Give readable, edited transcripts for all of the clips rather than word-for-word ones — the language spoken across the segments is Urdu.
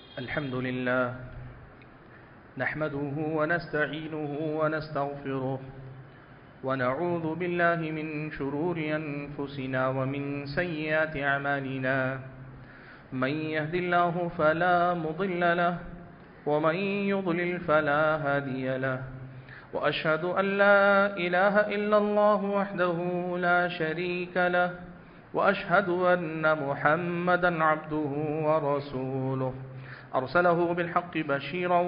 الحمد لله نحمده ونستعينه ونستغفره ونعوذ بالله من شرور أنفسنا ومن سيئات أعمالنا من يهد الله فلا مضل له ومن يضلل فلا هادي له وأشهد أن لا إله إلا الله وحده لا شريك له وأشهد أن محمدا عبده ورسوله أرسله بالحق بشيرا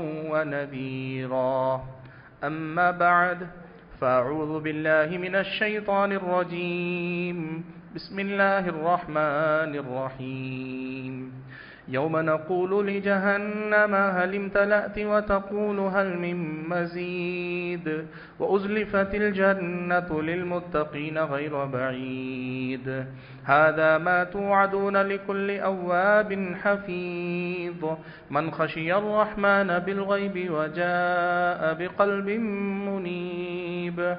ونذيرا أما بعد فأعوذ بالله من الشيطان الرجيم بسم الله الرحمن الرحيم يوم نقول لجهنم هل امتلأت وتقول هل من مزيد وأزلفت الجنة للمتقين غير بعيد هذا ما توعدون لكل أواب حفيظ من خشي الرحمن بالغيب وجاء بقلب منيب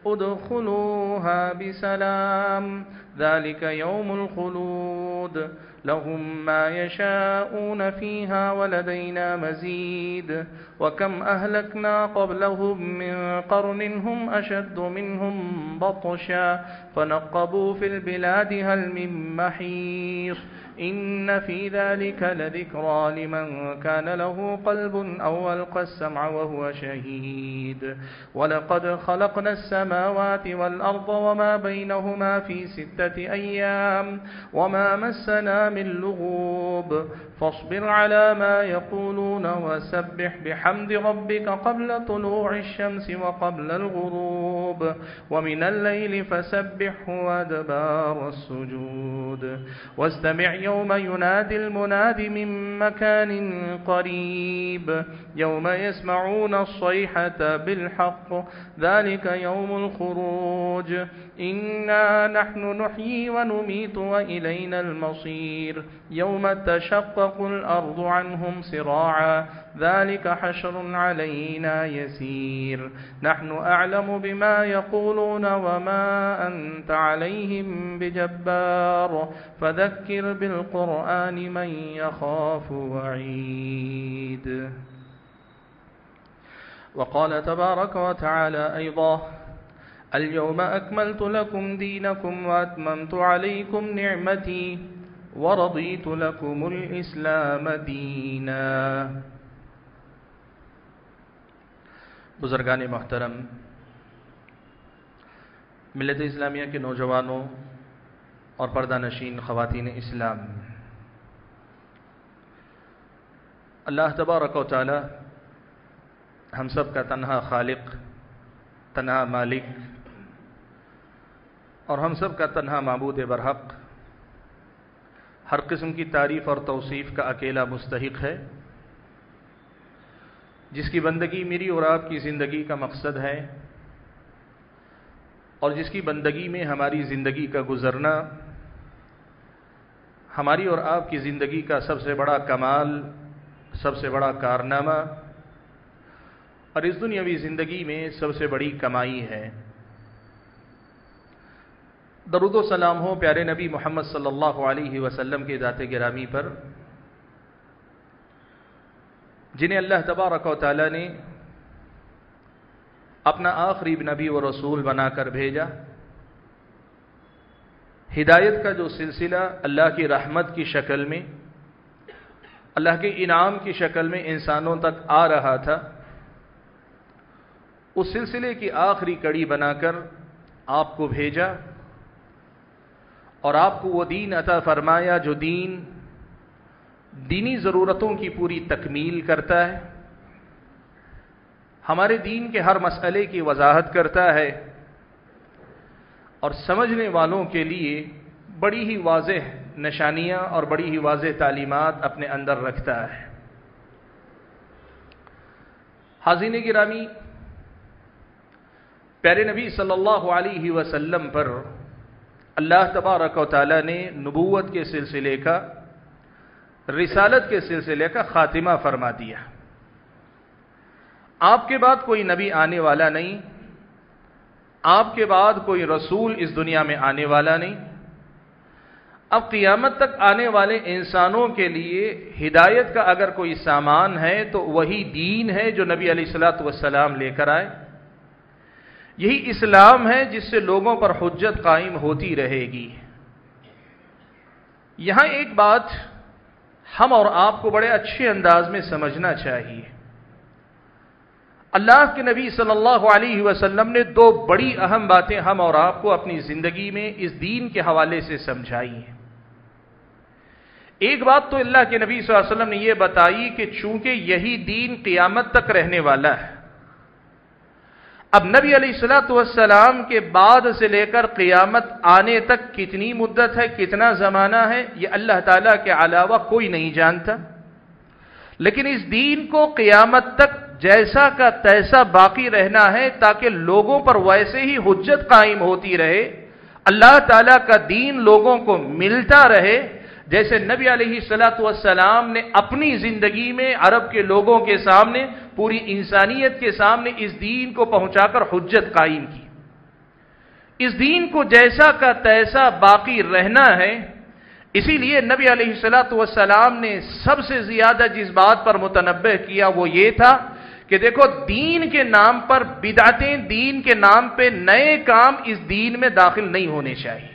ادخلوها بسلام ذلك يوم الخلود لهم ما يشاءون فيها ولدينا مزيد وكم أهلكنا قبلهم من قرن هم أشد منهم بطشا فنقبوا في البلاد هل من محيص إن في ذلك لذكرى لمن كان له قلب أو ألقى السمع وهو شهيد ولقد خلقنا السماوات والأرض وما بينهما في 6 أيام وما مسنا من لغوب فاصبر على ما يقولون وسبح بحمد ربك قبل طلوع الشمس وقبل الغروب ومن الليل فسبحه وأدبار السجود واستمع يوم ينادي المناد من مكان قريب يوم يسمعون الصيحة بالحق ذلك يوم الخروج إنا نحن نحيي ونميت وإلينا المصير يوم تشقق الأرض عنهم سراعا ذلك حشر علينا يسير نحن أعلم بما يقولون وما أنت عليهم بجبار فذكر بالقرآن من يخاف وعيد وقال تبارك وتعالى أيضا اليوم أكملت لكم دينكم وأتممت عليكم نعمتي ورضيت لكم الإسلام دينا بزرگان محترم، ملت اسلامیہ کے نوجوانوں اور پردہ نشین خواتین اسلام، اللہ تبارک و تعالی ہم سب کا تنہا خالق، تنہا مالک اور ہم سب کا تنہا معبود برحق، ہر قسم کی تعریف اور توصیف کا اکیلا مستحق ہے، جس کی بندگی میری اور آپ کی زندگی کا مقصد ہے اور جس کی بندگی میں ہماری زندگی کا گزرنا ہماری اور آپ کی زندگی کا سب سے بڑا کمال، سب سے بڑا کارنامہ اور اس دنیاوی زندگی میں سب سے بڑی کمائی ہے۔ درود و سلام ہو پیارے نبی محمد صلی اللہ علیہ وسلم کے ذات گرامی پر، جنہیں اللہ تبارک و تعالی نے اپنا آخری نبی و رسول بنا کر بھیجا۔ ہدایت کا جو سلسلہ اللہ کی رحمت کی شکل میں، اللہ کے انعام کی شکل میں انسانوں تک آ رہا تھا، اس سلسلے کی آخری کڑی بنا کر آپ کو بھیجا اور آپ کو وہ دین عطا فرمایا جو دینی ضرورتوں کی پوری تکمیل کرتا ہے، ہمارے دین کے ہر مسئلے کی وضاحت کرتا ہے اور سمجھنے والوں کے لیے بڑی ہی واضح نشانیاں اور بڑی ہی واضح تعلیمات اپنے اندر رکھتا ہے۔ حاضرین گرامی، پیارے نبی صلی اللہ علیہ وسلم پر اللہ تبارک و تعالی نے نبوت کے سلسلے کا، رسالت کے سلسلے کا خاتمہ فرما دیا۔ آپ کے بعد کوئی نبی آنے والا نہیں، آپ کے بعد کوئی رسول اس دنیا میں آنے والا نہیں، اب قیامت تک آنے والے انسانوں کے لیے ہدایت کا اگر کوئی سامان ہے تو وہی دین ہے جو نبی علیہ الصلوۃ والسلام لے کر آئے. یہی اسلام ہے جس سے لوگوں پر حجت قائم ہوتی رہے گی. یہاں ایک بات ہم اور آپ کو بڑے اچھے انداز میں سمجھنا چاہیے. اللہ کے نبی صلی اللہ علیہ وسلم نے دو بڑی اہم باتیں ہم اور آپ کو اپنی زندگی میں اس دین کے حوالے سے سمجھائی ہیں. ایک بات تو اللہ کے نبی صلی اللہ علیہ وسلم نے یہ بتائی کہ چونکہ یہی دین قیامت تک رہنے والا ہے. اب نبی علیہ الصلوۃ والسلام کے بعد سے لے کر قیامت آنے تک کتنی مدت ہے، کتنا زمانہ ہے، یہ اللہ تعالیٰ کے علاوہ کوئی نہیں جانتا. لیکن اس دین کو قیامت تک جیسا کا تیسا باقی رہنا ہے تاکہ لوگوں پر ویسے ہی حجت قائم ہوتی رہے، اللہ تعالیٰ کا دین لوگوں کو ملتا رہے، جیسے نبی علیہ الصلوۃ والسلام نے اپنی زندگی میں عرب کے لوگوں کے سامنے، پوری انسانیت کے سامنے اس دین کو پہنچا کر حجت قائم کی. اس دین کو جیسا کا تیسا باقی رہنا ہے. اسی لیے نبی علیہ الصلوۃ والسلام نے سب سے زیادہ جس بات پر متنبہ کیا وہ یہ تھا کہ دیکھو دین کے نام پر بدعتیں، دین کے نام پہ نئے کام اس دین میں داخل نہیں ہونے چاہیے.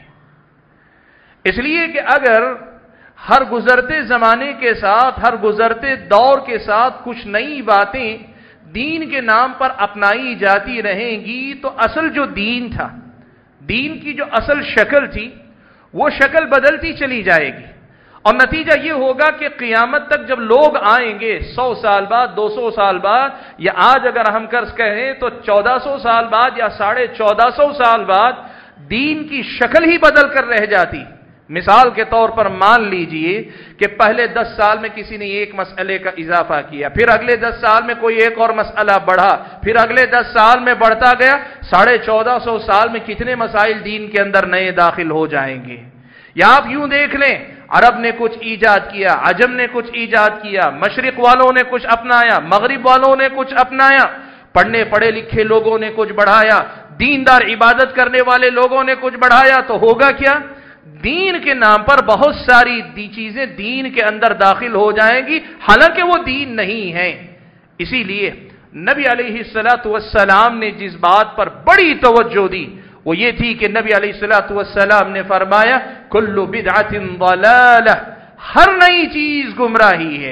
اس لیے کہ اگر ہر گزرتے زمانے کے ساتھ، ہر گزرتے دور کے ساتھ کچھ نئی باتیں دین کے نام پر اپنائی جاتی رہیں گی تو اصل جو دین تھا، دین کی جو اصل شکل تھی، وہ شکل بدلتی چلی جائے گی. اور نتیجہ یہ ہوگا کہ قیامت تک جب لوگ آئیں گے 100 سال بعد، 200 سال بعد، یا آج اگر ہم قرض کہیں تو 1400 سال بعد یا 1450 سال بعد، دین کی شکل ہی بدل کر رہ جاتی. مثال کے طور پر مان لیجئے کہ پہلے 10 سال میں کسی نے ایک مسئلے کا اضافہ کیا، پھر اگلے 10 سال میں کوئی ایک اور مسئلہ بڑھا، پھر اگلے 10 سال میں بڑھتا گیا، 1450 سال میں کتنے مسائل دین کے اندر نئے داخل ہو جائیں گے. یا آپ یوں دیکھ لیں، عرب نے کچھ ایجاد کیا، عجم نے کچھ ایجاد کیا، مشرق والوں نے کچھ اپنایا، مغرب والوں نے کچھ اپنایا، پڑھنے پڑھے لکھے لوگوں نے کچھ بڑھایا، دیندار عبادت کرنے والے لوگوں نے کچھ بڑھایا، تو ہوگا کیا؟ دین کے نام پر بہت ساری چیزیں دین کے اندر داخل ہو جائیں گی، حالانکہ وہ دین نہیں ہے. اسی لیے نبی علیہ الصلوۃ والسلام نے جس بات پر بڑی توجہ دی وہ یہ تھی کہ نبی علیہ الصلوۃ والسلام نے فرمایا کل بدعۃ ضلالہ، ہر نئی چیز گمراہی ہے.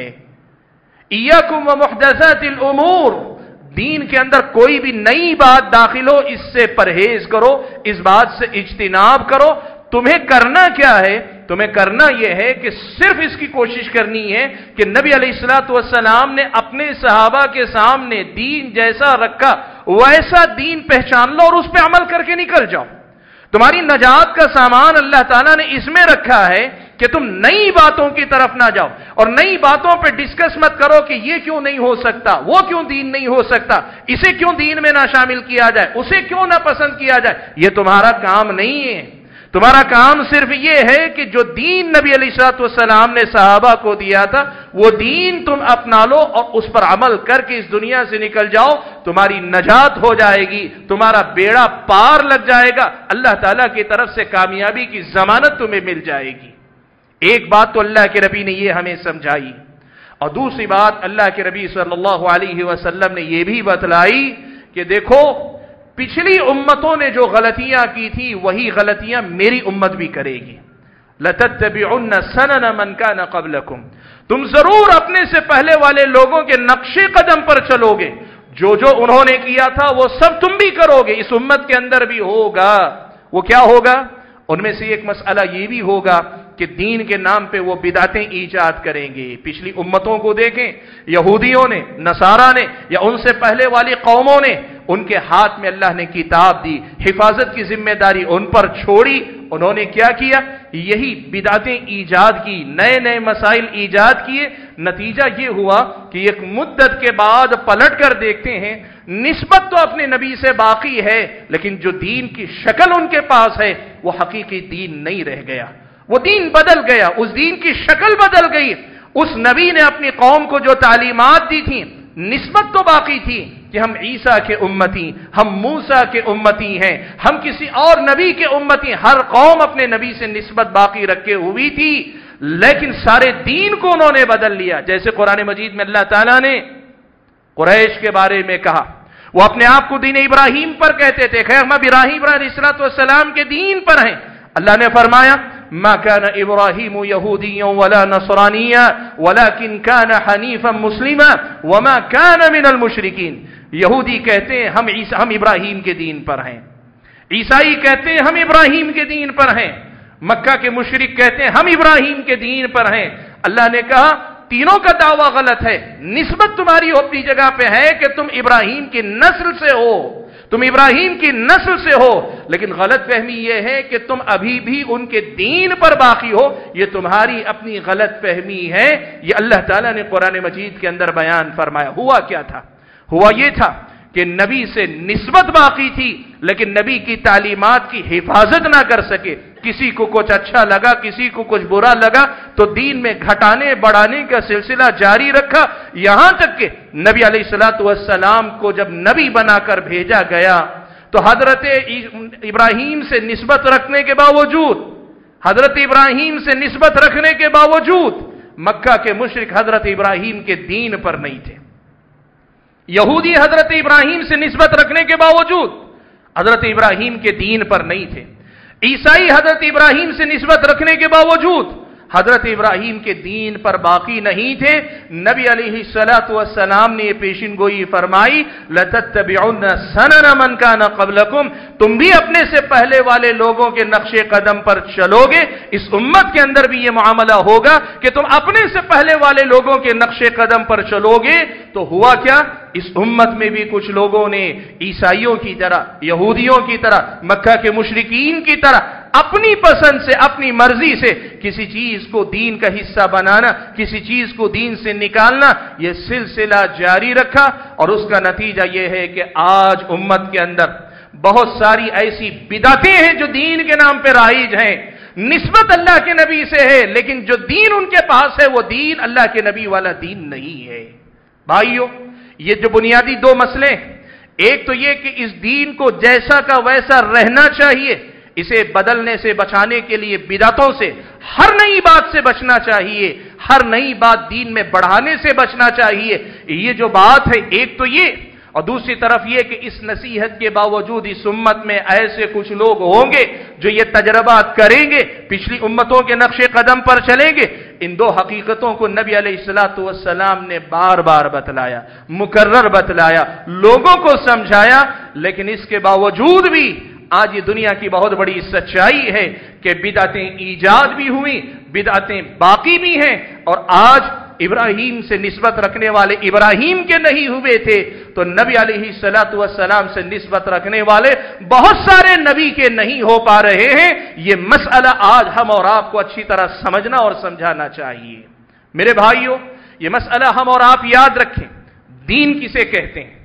ایاکم ومحدثات الامور، دین کے اندر کوئی بھی نئی بات داخل ہو اس سے پرہیز کرو، اس بات سے اجتناب کرو. تمہیں کرنا کیا ہے؟ تمہیں کرنا یہ ہے کہ صرف اس کی کوشش کرنی ہے کہ نبی علیہ الصلوۃ والسلام نے اپنے صحابہ کے سامنے دین جیسا رکھا ویسا دین پہچان لو اور اس پہ عمل کر کے نکل جاؤ. تمہاری نجات کا سامان اللہ تعالیٰ نے اس میں رکھا ہے کہ تم نئی باتوں کی طرف نہ جاؤ اور نئی باتوں پہ ڈسکس مت کرو کہ یہ کیوں نہیں ہو سکتا، وہ کیوں دین نہیں ہو سکتا، اسے کیوں دین میں نہ شامل کیا جائے، اسے کیوں نہ پسند کیا جائے. یہ تمہارا کام نہیں ہے. تمہارا کام صرف یہ ہے کہ جو دین نبی علیہ الصلوۃ والسلام نے صحابہ کو دیا تھا وہ دین تم اپنا لو اور اس پر عمل کر کے اس دنیا سے نکل جاؤ. تمہاری نجات ہو جائے گی، تمہارا بیڑا پار لگ جائے گا، اللہ تعالیٰ کی طرف سے کامیابی کی ضمانت تمہیں مل جائے گی. ایک بات تو اللہ کے نبی نے یہ ہمیں سمجھائی، اور دوسری بات اللہ کے نبی صلی اللہ علیہ وسلم نے یہ بھی بتلائی کہ دیکھو پچھلی امتوں نے جو غلطیاں کی تھی وہی غلطیاں میری امت بھی کرے گی. لَتَتَّبِعُنَّ سَنَنَ مَنْ كَانَ قَبْلَكُمْ، تم ضرور اپنے سے پہلے والے لوگوں کے نقش قدم پر چلو گے، جو جو انہوں نے کیا تھا وہ سب تم بھی کرو گے، اس امت کے اندر بھی ہوگا. وہ کیا ہوگا؟ ان میں سے ایک مسئلہ یہ بھی ہوگا کہ دین کے نام پہ وہ بدعتیں ایجاد کریں گے. پچھلی امتوں کو دیکھیں، یہودیوں نے، نصارہ نے یا ان سے پہلے والی قوموں نے، ان کے ہاتھ میں اللہ نے کتاب دی، حفاظت کی ذمہ داری ان پر چھوڑی. انہوں نے کیا کیا؟ یہی بدعتیں ایجاد کی، نئے نئے مسائل ایجاد کیے. نتیجہ یہ ہوا کہ ایک مدت کے بعد پلٹ کر دیکھتے ہیں نسبت تو اپنے نبی سے باقی ہے لیکن جو دین کی شکل ان کے پاس ہے وہ حقیقی دین نہیں رہ گیا. وہ دین بدل گیا، اس دین کی شکل بدل گئی. اس نبی نے اپنی قوم کو جو تعلیمات دی تھیں نسبت تو باقی تھی کہ ہم عیسیٰ کے امتی، ہم موسیٰ کے امتی ہیں، ہم کسی اور نبی کے امتی، ہر قوم اپنے نبی سے نسبت باقی رکھے ہوئی تھی، لیکن سارے دین کو انہوں نے بدل لیا۔ جیسے قرآن مجید میں اللہ تعالیٰ نے قریش کے بارے میں کہا، وہ اپنے آپ کو دین ابراہیم پر کہتے تھے، خیر ہم ابراہیم علیہ السلام کے دین پر ہیں۔ اللہ نے فرمایا ما كان ابراہیم یہودیا ولا نصرانیا ولكن كان حنیفا مسلما وما كان من المشرکین۔ یہودی کہتے ہیں ہم ابراہیم کے دین پر ہیں، عیسائی کہتے ہیں ہم ابراہیم کے دین پر ہیں، مکہ کے مشرک کہتے ہیں ہم ابراہیم کے دین پر ہیں۔ اللہ نے کہا تینوں کا دعویٰ غلط ہے، نسبت تمہاری اپنی جگہ پہ ہے کہ تم ابراہیم کی نسل سے ہو، تم ابراہیم کی نسل سے ہو، لیکن غلط فہمی یہ ہے کہ تم ابھی بھی ان کے دین پر باقی ہو، یہ تمہاری اپنی غلط فہمی ہے۔ یہ اللہ تعالیٰ نے قرآن مجید کے اندر بیان فرمایا۔ ہوا کیا تھا؟ ہوا یہ تھا کہ نبی سے نسبت باقی تھی، لیکن نبی کی تعلیمات کی حفاظت نہ کر سکے۔ کسی کو کچھ اچھا لگا، کسی کو کچھ برا لگا، تو دین میں گھٹانے بڑھانے کا سلسلہ جاری رکھا، یہاں تک کہ نبی علیہ السلام کو جب نبی بنا کر بھیجا گیا تو حضرت ابراہیم سے نسبت رکھنے کے باوجود، حضرت ابراہیم سے نسبت رکھنے کے باوجود مکہ کے مشرک حضرت ابراہیم کے دین پر نہیں تھے، یہودی حضرت ابراہیم سے نسبت رکھنے کے باوجود حضرت ابراہیم کے دین پر نہیں تھے، عیسائی حضرت ابراہیم سے نسبت رکھنے کے باوجود حضرت ابراہیم کے دین پر باقی نہیں تھے۔ نبی علیہ السلام نے یہ پیشن گوئی فرمائی لَتَتَّبِعُنَّ سَنَنَ مَنْ كَانَ قَبْلَكُمْ، تم بھی اپنے سے پہلے والے لوگوں کے نقش قدم پر چلو گے۔ اس امت کے اندر بھی یہ معاملہ ہوگا کہ تم اپنے سے پہلے والے لوگوں کے نقش قدم پر چلو گے۔ تو ہوا کیا؟ اس امت میں بھی کچھ لوگوں نے عیسائیوں کی طرح، یہودیوں کی طرح، مکہ کے مشرکین کی طرح اپنی پسند سے، اپنی مرضی سے کسی چیز کو دین کا حصہ بنانا، کسی چیز کو دین سے نکالنا، یہ سلسلہ جاری رکھا، اور اس کا نتیجہ یہ ہے کہ آج امت کے اندر بہت ساری ایسی بدعتیں ہیں جو دین کے نام پہ رائج ہیں، نسبت اللہ کے نبی سے ہے، لیکن جو دین ان کے پاس ہے وہ دین اللہ کے نبی والا دین نہیں ہے۔ بھائیو، یہ جو بنیادی دو مسئلے، ایک تو یہ کہ اس دین کو جیسا کا ویسا رہنا چاہیے، اسے بدلنے سے بچانے کے لیے بدعتوں سے، ہر نئی بات سے بچنا چاہیے، ہر نئی بات دین میں بڑھانے سے بچنا چاہیے، یہ جو بات ہے ایک تو یہ، اور دوسری طرف یہ کہ اس نصیحت کے باوجود اس امت میں ایسے کچھ لوگ ہوں گے جو یہ تجربات کریں گے، پچھلی امتوں کے نقش قدم پر چلیں گے۔ ان دو حقیقتوں کو نبی علیہ السلام نے بار بار بتلایا، مکرر بتلایا، لوگوں کو سمجھایا، لیکن اس کے باوجود بھی آج یہ دنیا کی بہت بڑی سچائی ہے کہ بدعتیں ایجاد بھی ہوئیں، بدعتیں باقی بھی ہیں، اور آج ابراہیم سے نسبت رکھنے والے ابراہیم کے نہیں ہوئے تھے تو نبی علیہ السلام سے نسبت رکھنے والے بہت سارے نبی کے نہیں ہو پا رہے ہیں۔ یہ مسئلہ آج ہم اور آپ کو اچھی طرح سمجھنا اور سمجھانا چاہیے۔ میرے بھائیوں، یہ مسئلہ ہم اور آپ یاد رکھیں، دین کسے کہتے ہیں،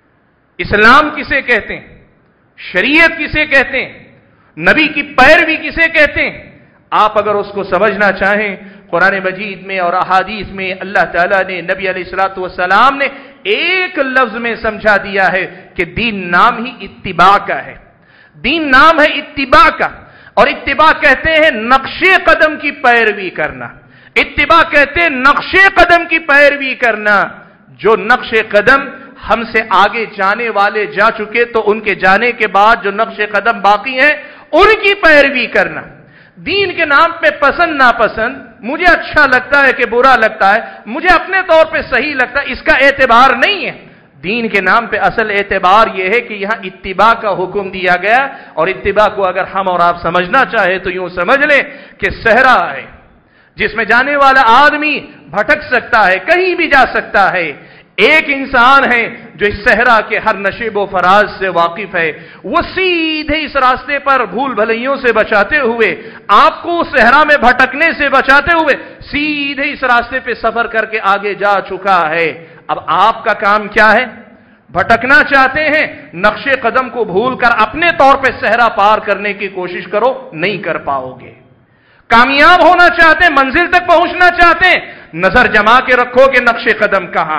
اسلام کسے کہتے ہیں، شریعت کسے کہتے ہیں، نبی کی پیروی کسے کہتے ہیں؟ آپ اگر اس کو سمجھنا چاہیں، قرآن مجید میں اور احادیث میں اللہ تعالیٰ نے، نبی علیہ السلام نے ایک لفظ میں سمجھا دیا ہے کہ دین نام ہی اتباع کا ہے، دین نام ہے اتباع کا، اور اتباع کہتے ہیں نقش قدم کی پیروی کرنا، اتباع کہتے ہیں نقش قدم کی پیروی کرنا، جو نقش قدم ہم سے آگے جانے والے جا چکے تو ان کے جانے کے بعد جو نقش قدم باقی ہیں ان کی پیروی کرنا۔ دین کے نام پہ پسند ناپسند، مجھے اچھا لگتا ہے کہ برا لگتا ہے، مجھے اپنے طور پہ صحیح لگتا ہے، اس کا اعتبار نہیں ہے۔ دین کے نام پہ اصل اعتبار یہ ہے کہ یہاں اتباع کا حکم دیا گیا، اور اتباع کو اگر ہم اور آپ سمجھنا چاہے تو یوں سمجھ لیں کہ صحرا ہے جس میں جانے والا آدمی بھٹک سکتا ہے، کہیں بھی جا سکتا ہے۔ ایک انسان ہے جو اس صحرا کے ہر نشیب و فراز سے واقف ہے، وہ سیدھے اس راستے پر بھول بھلائیوں سے بچاتے ہوئے، آپ کو صحرا میں بھٹکنے سے بچاتے ہوئے سیدھے اس راستے پہ سفر کر کے آگے جا چکا ہے۔ اب آپ کا کام کیا ہے؟ بھٹکنا چاہتے ہیں، نقش قدم کو بھول کر اپنے طور پہ صحرا پار کرنے کی کوشش کرو، نہیں کر پاؤ گے۔ کامیاب ہونا چاہتے ہیں، منزل تک پہنچنا چاہتے ہیں، نظر جما کے رکھو کہ نقش قدم کہاں ہے،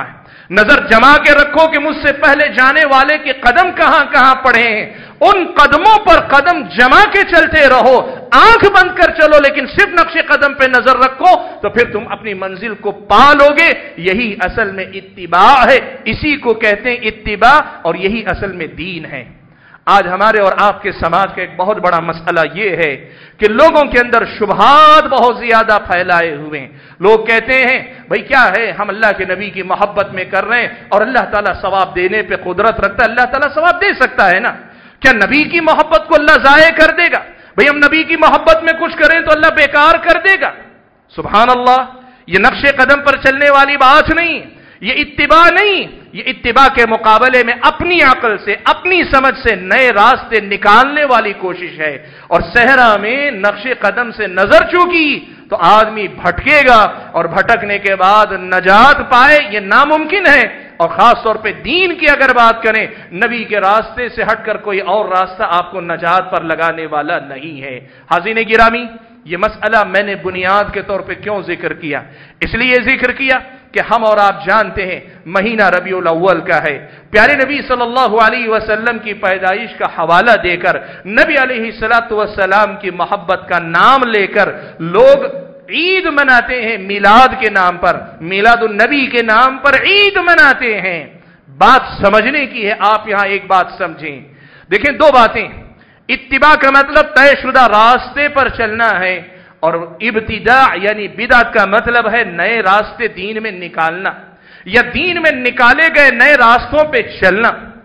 नजर जमा के रखो कि मुझसे पहले जाने वाले के कदम कहां कहां पड़े हैं, उन कदमों पर कदम जमा के चलते रहो, आंख बंद कर चलो, लेकिन सिर्फ नक्शे कदम पे नजर रखो, तो फिर तुम अपनी मंजिल को पा लोगे। यही असल में इत्तिबा है, इसी को कहते हैं इत्तिबा, और यही असल में दीन है। आज हमारे और आपके समाज का एक बहुत बड़ा मसला यह है कि लोगों के अंदर शुबहात बहुत ज्यादा फैलाए हुए हैं। लोग कहते हैं भाई क्या है, हम अल्लाह के नबी की मोहब्बत में कर रहे हैं और अल्लाह ताला सवाब देने पे कुदरत रखता है, अल्लाह ताला सवाब दे सकता है ना, क्या नबी की मोहब्बत को अल्लाह जाये कर देगा? भाई हम नबी की मोहब्बत में कुछ करें तो अल्लाह बेकार कर देगा? सुभान अल्लाह, ये नक्शे कदम पर चलने वाली बात नहीं, ये इत्तिबा नहीं, ये इत्तिबा के मुकाबले में अपनी अकल से, अपनी समझ से नए रास्ते निकालने वाली कोशिश है। और सहरा में नक्शे कदम से नजर चूकी तो आदमी भटकेगा, और भटकने के बाद नजात पाए ये नामुमकिन है। और खास तौर पे दीन की अगर बात करें, नबी के रास्ते से हटकर कोई और रास्ता आपको नजात पर लगाने वाला नहीं है। हाज़रीन गिरामी, ये मसला मैंने बुनियाद के तौर पे क्यों जिक्र किया? इसलिए जिक्र किया कि हम और आप जानते हैं महीना रबीउल अव्वल का है। प्यारे नबी सल्लल्लाहु अलैहि वसल्लम की पैदाइश का हवाला देकर, नबी अलैहिस्सलातु वस्सलाम की मोहब्बत का नाम लेकर लोग ईद मनाते हैं, मिलाद के नाम पर, मिलादुन नबी के नाम पर ईद मनाते हैं। बात समझने की है, आप यहां एक बात समझें। देखें, दो बातें, इत्तिबा का मतलब तयशुदा रास्ते पर चलना है, और इब्तिदा यानी बिदअत का मतलब है नए रास्ते दीन में निकालना, या दीन में निकाले गए नए रास्तों पे चलना।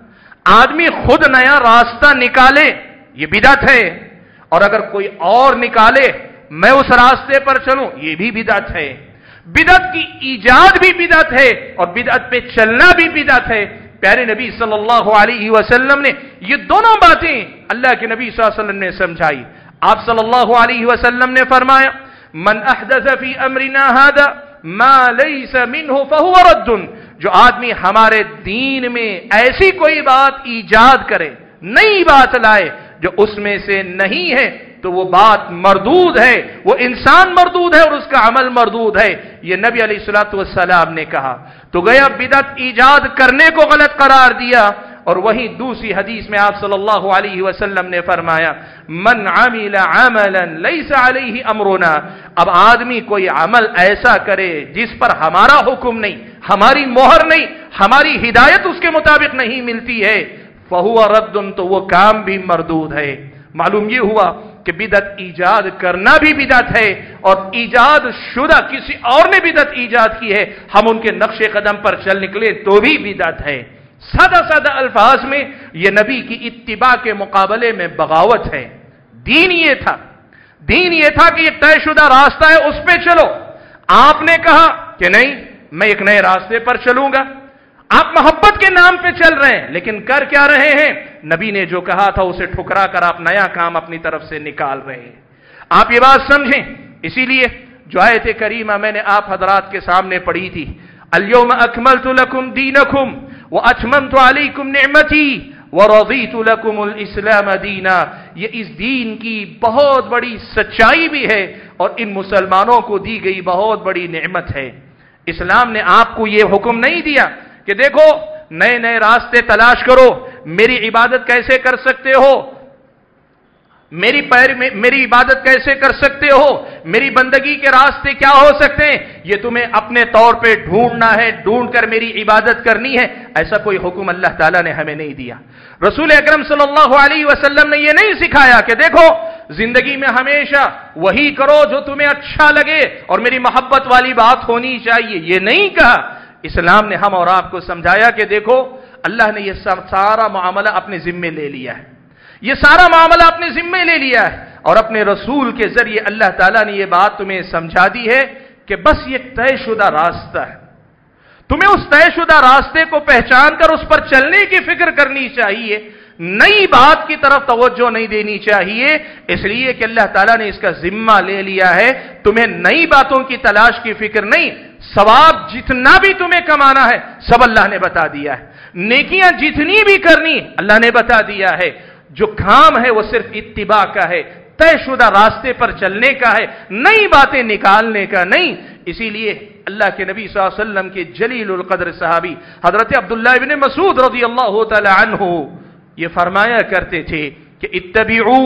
आदमी खुद नया रास्ता निकाले ये बिदअत है, और अगर कोई और निकाले मैं उस रास्ते पर चलूं ये भी बिदअत है। बिदअत की ईजाद भी बिदअत है और बिदअत पे चलना भी बिदअत है। प्यारे नबी सल्लल्लाहु अलैहि वसल्लम ने ये दोनों बातें अल्लाह के नबी सल्लल्लाहु अलैहि वसल्लम ने समझाई। आप सल्लल्लाहु अलैहि वसल्लम ने फरमाया, मन अहदथ फी अमरिना हादा मा लैसा मिन्हु फहुव रद्दुन, जो आदमी हमारे दीन में ऐसी कोई बात ईजाद करे, नई बात लाए जो उसमें से नहीं है, तो वो बात मरदूद है, वो इंसान मरदूद है और उसका अमल मरदूद है। ये नबी अलैहिस्सलातु वस्सलाम ने कहा। तो गया बिदअत ईजाद करने को गलत करार दिया, और वहीं दूसरी हदीस में आप सल्लल्लाहु अलैहि वसल्लम ने फरमाया, मन अमिला अमलन लैसा अलैहि अमरुना, अब आदमी कोई अमल ऐसा करे जिस पर हमारा हुक्म नहीं, हमारी मोहर नहीं, हमारी हिदायत उसके मुताबिक नहीं मिलती है, फहुवा रद्दुन, तो वो काम भी मरदूद है। मालूम ये हुआ कि बिदअत ईजाद करना भी बिदअत है, और ईजाद शुदा किसी और ने बिदअत ईजाद की है, हम उनके नक्शे कदम पर चल निकले तो भी बिदअत है। सादा सादा अल्फाज में यह नबी की इत्तिबा के मुकाबले में बगावत है। दीन ये था, दीन ये था कि यह तयशुदा रास्ता है, उस पे चलो। आपने कहा कि नहीं, मैं एक नए रास्ते पर चलूंगा। आप मोहब्बत के नाम पे चल रहे हैं, लेकिन कर क्या रहे हैं? नबी ने जो कहा था उसे ठुकरा कर आप नया काम अपनी तरफ से निकाल रहे हैं। आप ये बात समझें। इसीलिए जो आयत करीमा मैंने आप हजरात के सामने पढ़ी थी, अल-यौम अकमलतु लकुम दीनकुम व अतममतु अलैकुम निअमती व रज़ीतु लकुमुल इस्लाम दीना, ये इस दीन की बहुत बड़ी सच्चाई भी है और इन मुसलमानों को दी गई बहुत बड़ी नेमत है। इस्लाम ने आपको ये हुक्म नहीं दिया कि देखो नए नए रास्ते तलाश करो, मेरी इबादत कैसे कर सकते हो, मेरी इबादत कैसे कर सकते हो, मेरी बंदगी के रास्ते क्या हो सकते हैं, ये तुम्हें अपने तौर पे ढूंढना है, ढूंढ कर मेरी इबादत करनी है। ऐसा कोई हुक्म अल्लाह ताला ने हमें नहीं दिया। रसूल अकरम सल्लल्लाहु अलैहि वसल्लम ने यह नहीं सिखाया कि देखो जिंदगी में हमेशा वही करो जो तुम्हें अच्छा लगे और मेरी मोहब्बत वाली बात होनी चाहिए, ये नहीं कहा। इस्लाम ने हम और आपको समझाया कि देखो अल्लाह ने यह सारा मामला अपने जिम्मे ले लिया है, यह सारा मामला अपने जिम्मे ले लिया है, और अपने रसूल के जरिए अल्लाह ताला ने यह बात तुम्हें समझा दी है कि बस ये तयशुदा रास्ता है, तुम्हें उस तयशुदा रास्ते को पहचान कर उस पर चलने की फिक्र करनी चाहिए, नई बात की तरफ तवज्जो नहीं देनी चाहिए, इसलिए कि अल्लाह ताला ने इसका जिम्मा ले लिया है। तुम्हें नई बातों की तलाश की फिक्र नहीं, सवाब जितना भी तुम्हें कमाना है सब अल्लाह ने बता दिया है, नेकियां जितनी भी करनी अल्लाह ने बता दिया है। जो काम है वो सिर्फ इत्तिबा का है, तय शुदा रास्ते पर चलने का है, नई बातें निकालने का नहीं। इसीलिए अल्लाह के नबी सल्लल्लाहु अलैहि वसल्लम के जलीलुल कद्र सहाबी हजरत अब्दुल्लाह इब्न मसूद रज़ियल्लाहु तआला अन्हु ये फरमाया करते थे कि इत्तबिऊ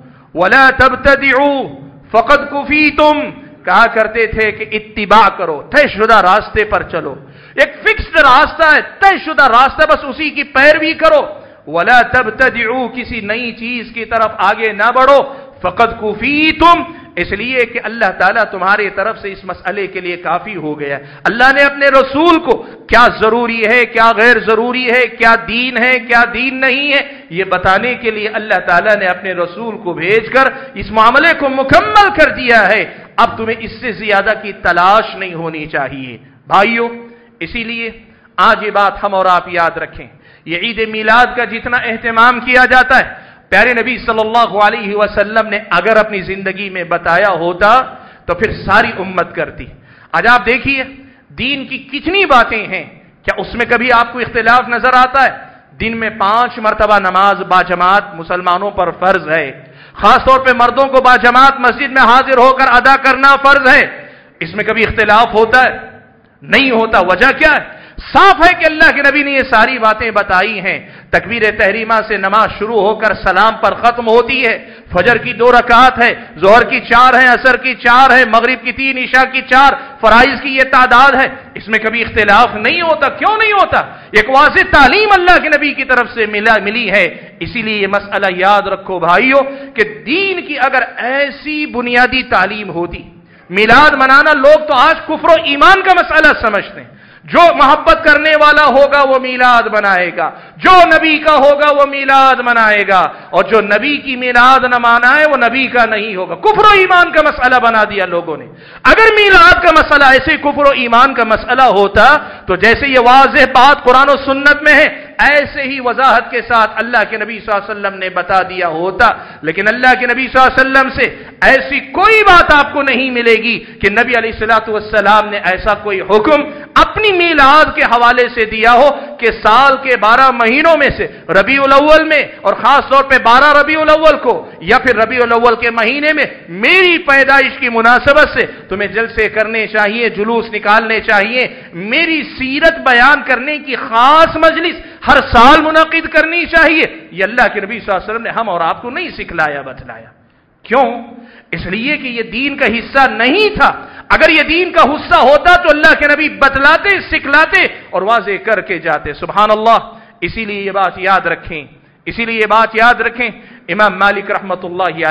वला तब्तदिऊ फक़द कुफीतुम, कहा करते थे कि इत्तिबा करो, तयशुदा रास्ते पर चलो, एक फिक्स्ड रास्ता है, तयशुदा रास्ता, बस उसी की पैरवी करो। वला तब्तदिऊ, किसी नई चीज की तरफ आगे ना बढ़ो। फक़द कुफीतुम, इसलिए कि अल्लाह ताला तुम्हारे तरफ से इस मसले के लिए काफी हो गया। अल्लाह ने अपने रसूल को क्या जरूरी है, क्या गैर जरूरी है, क्या दीन है, क्या दीन नहीं है, ये बताने के लिए अल्लाह ताला ने अपने रसूल को भेजकर इस मामले को मुकम्मल कर दिया है। अब तुम्हें इससे ज्यादा की तलाश नहीं होनी चाहिए भाइयों। इसीलिए आज ये बात हम और आप याद रखें, ये ईद मिलाद का जितना एहतमाम किया जाता है, प्यारे नबी सल्लल्लाहु अलैहि वसल्लम ने अगर अपनी जिंदगी में बताया होता तो फिर सारी उम्मत करती। आज आप देखिए दीन की कितनी बातें हैं, क्या उसमें कभी आपको इख्तिलाफ नजर आता है? दिन में 5 मरतबा नमाज बाजमात मुसलमानों पर फर्ज है, खासतौर पे मर्दों को बाजमात मस्जिद में हाजिर होकर अदा करना फर्ज है। इसमें कभी इख्तिलाफ होता है? नहीं होता। वजह क्या है? साफ है कि अल्लाह के नबी ने ये सारी बातें बताई हैं। तकबीर तहरीमा से नमाज शुरू होकर सलाम पर खत्म होती है। फजर की 2 रकात है, जोहर की 4 है, असर की 4 है, मगरिब की 3, ईशा की 4, फराइज की ये तादाद है। इसमें कभी इख्तिलाफ नहीं होता। क्यों नहीं होता? एक वाज़िह तालीम अल्लाह के नबी की तरफ से मिली है। इसीलिए ये मसला याद रखो भाइयों कि दीन की अगर ऐसी बुनियादी तालीम होती, मिलाद मनाना लोग तो आज कुफ्र और ईमान का मसला समझते हैं। जो मोहब्बत करने वाला होगा वो मिलाद मनाएगा, जो नबी का होगा वो मिलाद मनाएगा, और जो नबी की मिलाद न मनाए वो नबी का नहीं होगा। कुफ्र और ईमान का मसला बना दिया लोगों ने। अगर मिलाद का मसला ऐसे कुफ्र और ईमान का मसला होता तो जैसे ये वाज़ेह बात कुरान और सुन्नत में है, ऐसे ही वजाहत के साथ अल्लाह के नबी सल्लल्लाहु अलैहि वसल्लम ने बता दिया होता। लेकिन अल्लाह के नबी सल्लल्लाहु अलैहि वसल्लम से ऐसी कोई बात आपको नहीं मिलेगी कि नबी अलैहिस्सलातु वस्सलाम ने ऐसा कोई हुक्म अपनी मिलाद के हवाले से दिया हो कि साल के 12 महीनों में से रबीउल अव्वल में, और खास तौर पे 12 रबीउल अव्वल को या फिर रबीउल अव्वल के महीने में मेरी पैदाइश की मुनासबत से तुम्हें जलसे करने चाहिए, जुलूस निकालने चाहिए, मेरी सीरत बयान करने की खास मजलिस हर साल मुनाकिद करनी चाहिए। ये अल्लाह के नबी सल्लल्लाहु अलैहि वसल्लम ने हम और आपको नहीं सिखलाया बतलाया। क्यों? इसलिए कि ये दीन का हिस्सा नहीं था। अगर ये दीन का हिस्सा होता तो अल्लाह के नबी बतलाते, सिखलाते और वाज़ेह करके जाते। सुभान अल्लाह। इसीलिए ये बात याद रखें, इसीलिए ये बात याद रखें। इमाम मालिक रहमतुल्लाहि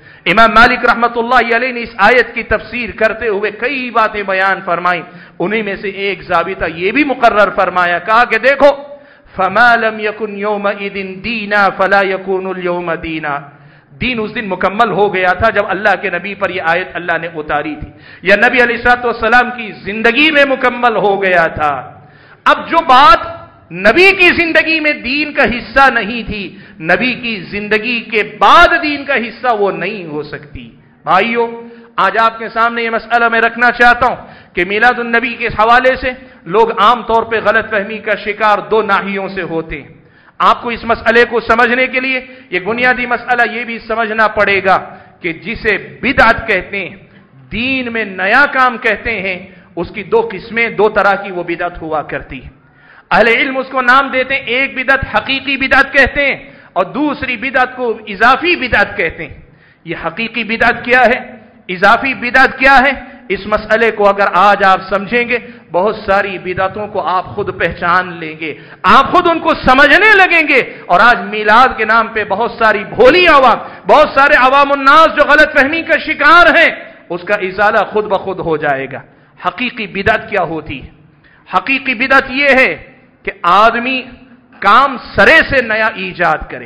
अलैह ने इस आयत की तफसीर करते हुए कई बातें बयान फरमाई। उन्हीं में से एक ज़ाबिता ये भी मुकर्रर फरमाया, कहा कि देखो फमा लम यकुन यौमइदिन दीना फला यकुनुल यौम दीना। दीन उस दिन मुकम्मल हो गया था जब अल्लाह के नबी पर यह आयत अल्लाह ने उतारी थी, या नबी अलैहिस्सलातु वस्सलाम की जिंदगी में मुकम्मल हो गया था। अब जो बात नबी की जिंदगी में दीन का हिस्सा नहीं थी, नबी की जिंदगी के बाद दीन का हिस्सा वो नहीं हो सकती। भाइयों, आज आपके सामने ये मसला मैं रखना चाहता हूं कि मिलादुन नबी के हवाले से लोग आमतौर पर गलत फहमी का शिकार 2 नाहियों से होते हैं। आपको इस मसले को समझने के लिए एक बुनियादी मसला यह भी समझना पड़ेगा कि जिसे बिदअत कहते हैं, दीन में नया काम कहते हैं, उसकी 2 किस्में, 2 तरह की वो बिदअत हुआ करती है। अहले इल्म उसको नाम देते हैं, एक बिदअत हकीकी बिदअत कहते हैं और दूसरी बिदअत को इजाफी बिदअत कहते हैं। ये हकीकी बिदअत क्या है, इजाफी बिदअत क्या है, इस मसले को अगर आज आप समझेंगे, बहुत सारी बिदअतों को आप खुद पहचान लेंगे, आप खुद उनको समझने लगेंगे। और आज मिलाद के नाम पे बहुत सारी भोली आवाम, बहुत सारे अवामुन्नास जो गलत फहमी का शिकार हैं, उसका इजाला खुद ब खुद हो जाएगा। हकीकी बिदअत क्या होती है? हकीकी बिदअत यह है कि आदमी काम सरे से नया ईजाद करे,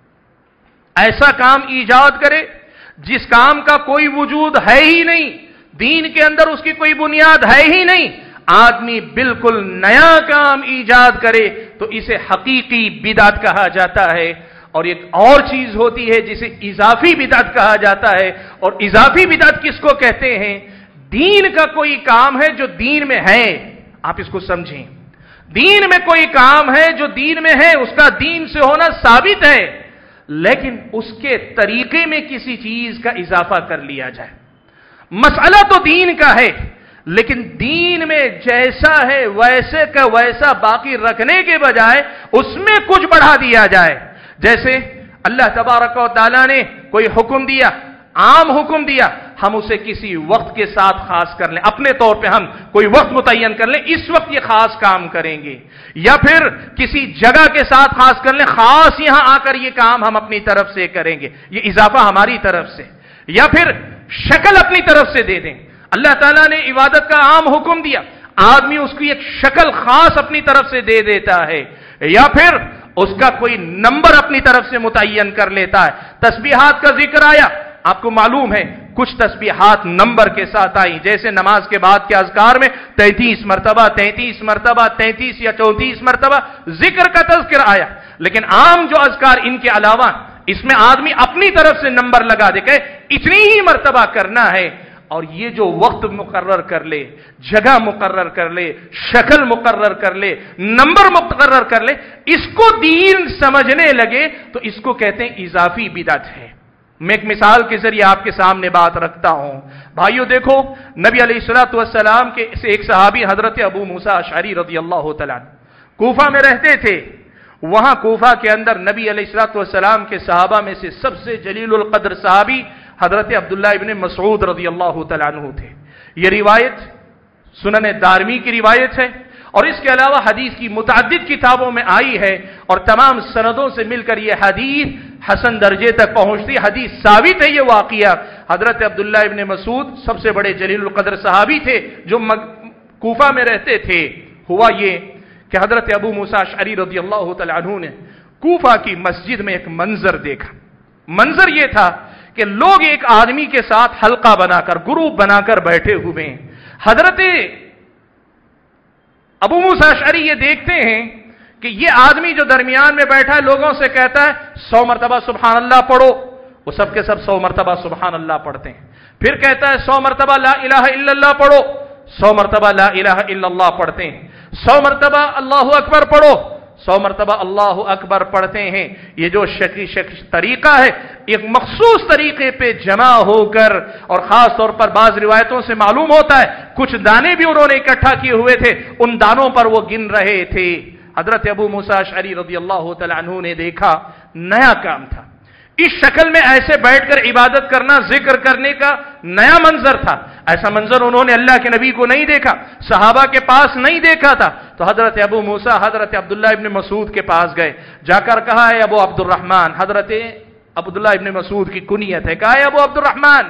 ऐसा काम ईजाद करे जिस काम का कोई वजूद है ही नहीं, दीन के अंदर उसकी कोई बुनियाद है ही नहीं। आदमी बिल्कुल नया काम ईजाद करे तो इसे हकीकी बिदअत कहा जाता है। और एक और चीज होती है जिसे इजाफी बिदअत कहा जाता है। और इजाफी बिदअत किसको कहते हैं? दीन का कोई काम है जो दीन में है, आप इसको समझें, दीन में कोई काम है जो दीन में है, उसका दीन से होना साबित है, لیکن اس کے طریقے میں کسی چیز کا اضافہ کر لیا جائے. مسئلہ تو دین کا ہے، لیکن دین میں جیسا ہے ویسے کا ویسا باقی رکھنے کے بجائے اس میں کچھ بڑھا دیا جائے. جیسے اللہ تبارک و تعالیٰ نے کوئی حکم دیا، عام حکم دیا، ہم اسے کسی وقت کے ساتھ خاص کر لیں، اپنے طور پہ ہم کوئی وقت متعین کر لیں، اس وقت یہ خاص کام کریں گے، یا پھر کسی جگہ کے ساتھ خاص کر لیں، خاص یہاں آ کر یہ کام ہم اپنی طرف سے کریں گے، یہ اضافہ ہماری طرف سے، یا پھر شکل اپنی طرف سے دے دیں. اللہ تعالیٰ نے عبادت کا عام حکم دیا، آدمی اس کی ایک شکل خاص اپنی طرف سے دے دیتا ہے، یا پھر اس کا کوئی نمبر اپنی طرف سے متعین کر لیتا ہے. تسبیحات کا ذکر آیا، آپ کو معلوم ہے کچھ تسبیحات نمبر کے ساتھ آئی، جیسے نماز کے بعد کے اذکار میں 33 مرتبہ 33 مرتبہ 33 یا 34 مرتبہ ذکر کا تذکر آیا. لیکن عام جو اذکار ان کے علاوہ اس میں آدمی اپنی طرف سے نمبر لگا دے کہ اتنی ہی مرتبہ کرنا ہے، اور یہ جو وقت مقرر کر لے، جگہ مقرر کر لے، شکل مقرر کر لے، نمبر مقرر کر لے، اس کو دین سمجھنے لگے تو اس کو کہتے ہیں اضافی بدعت ہے. میں ایک مثال کے ذریعے آپ کے سامنے بات رکھتا ہوں. بھائیو دیکھو، نبی علیہ الصلوۃ والسلام کے ایک صحابی حضرت ابو موسیٰ اشعری رضی اللہ تعالیٰ کوفہ میں رہتے تھے. وہاں کوفہ کے اندر نبی علیہ الصلوۃ والسلام کے صحابہ میں سے سب سے جلیل القدر صحابی حضرت عبداللہ ابن مسعود رضی اللہ تعالیٰ عنہ تھے. یہ روایت سنن دارمی کی روایت ہے، اور اس کے علاوہ حدیث کی متعدد کتابوں میں آئی ہے، اور تمام سندوں سے مل کر یہ حدیث حسن درجے تک پہنچتی. حدیث ثابت ہے یہ واقعہ. حضرت عبداللہ ابن مسعود سب سے بڑے جلیل القدر صحابی تھے جو کوفہ میں رہتے تھے. ہوا یہ کہ حضرت ابو موسیٰ اشعری رضی اللہ تعالیٰ عنہ نے کوفہ کی مسجد میں ایک منظر دیکھا. منظر یہ تھا کہ لوگ ایک آدمی کے ساتھ حلقہ بنا کر، گروپ بنا کر بیٹھے ہوئے ہیں. حضرت ابو موسیٰ اشعری یہ دیکھتے ہیں کہ یہ آدمی جو درمیان میں بیٹھا ہے لوگوں سے کہتا ہے 100 مرتبہ سبحان اللہ پڑھو. وہ سب کے سب 100 مرتبہ سبحان اللہ پڑھتے ہیں. پھر کہتا ہے 100 مرتبہ لا الہ الا اللہ پڑھو. 100 مرتبہ لا الہ الا اللہ پڑھتے ہیں. 100 مرتبہ اللہ اکبر پڑھو. 100 مرتبہ اللہ اکبر پڑھتے ہیں. یہ جو طریقہ ہے ایک مخصوص طریقے پہ جمع ہو کر، اور خاص طور پر بعض روایتوں سے معلوم ہوتا ہے کچھ دانے بھی انہوں نے اکٹھا کیے ہوئے تھے، ان دانوں پر وہ گن رہے تھے. حضرت ابو موسیٰ اشعری رضی اللہ تعالیٰ عنہ نے دیکھا نیا کام تھا. اس شکل میں ایسے بیٹھ کر عبادت کرنا، ذکر کرنے کا نیا منظر تھا. ایسا منظر انہوں نے اللہ کے نبی کو نہیں دیکھا، صحابہ کے پاس نہیں دیکھا تھا. تو حضرت ابو موسیٰ حضرت عبداللہ ابن مسعود کے پاس گئے، جا کر کہا ہے ابو عبد الرحمن، حضرت عبداللہ ابن مسعود کی کنیت ہے، کہا ہے ابو عبد الرحمن،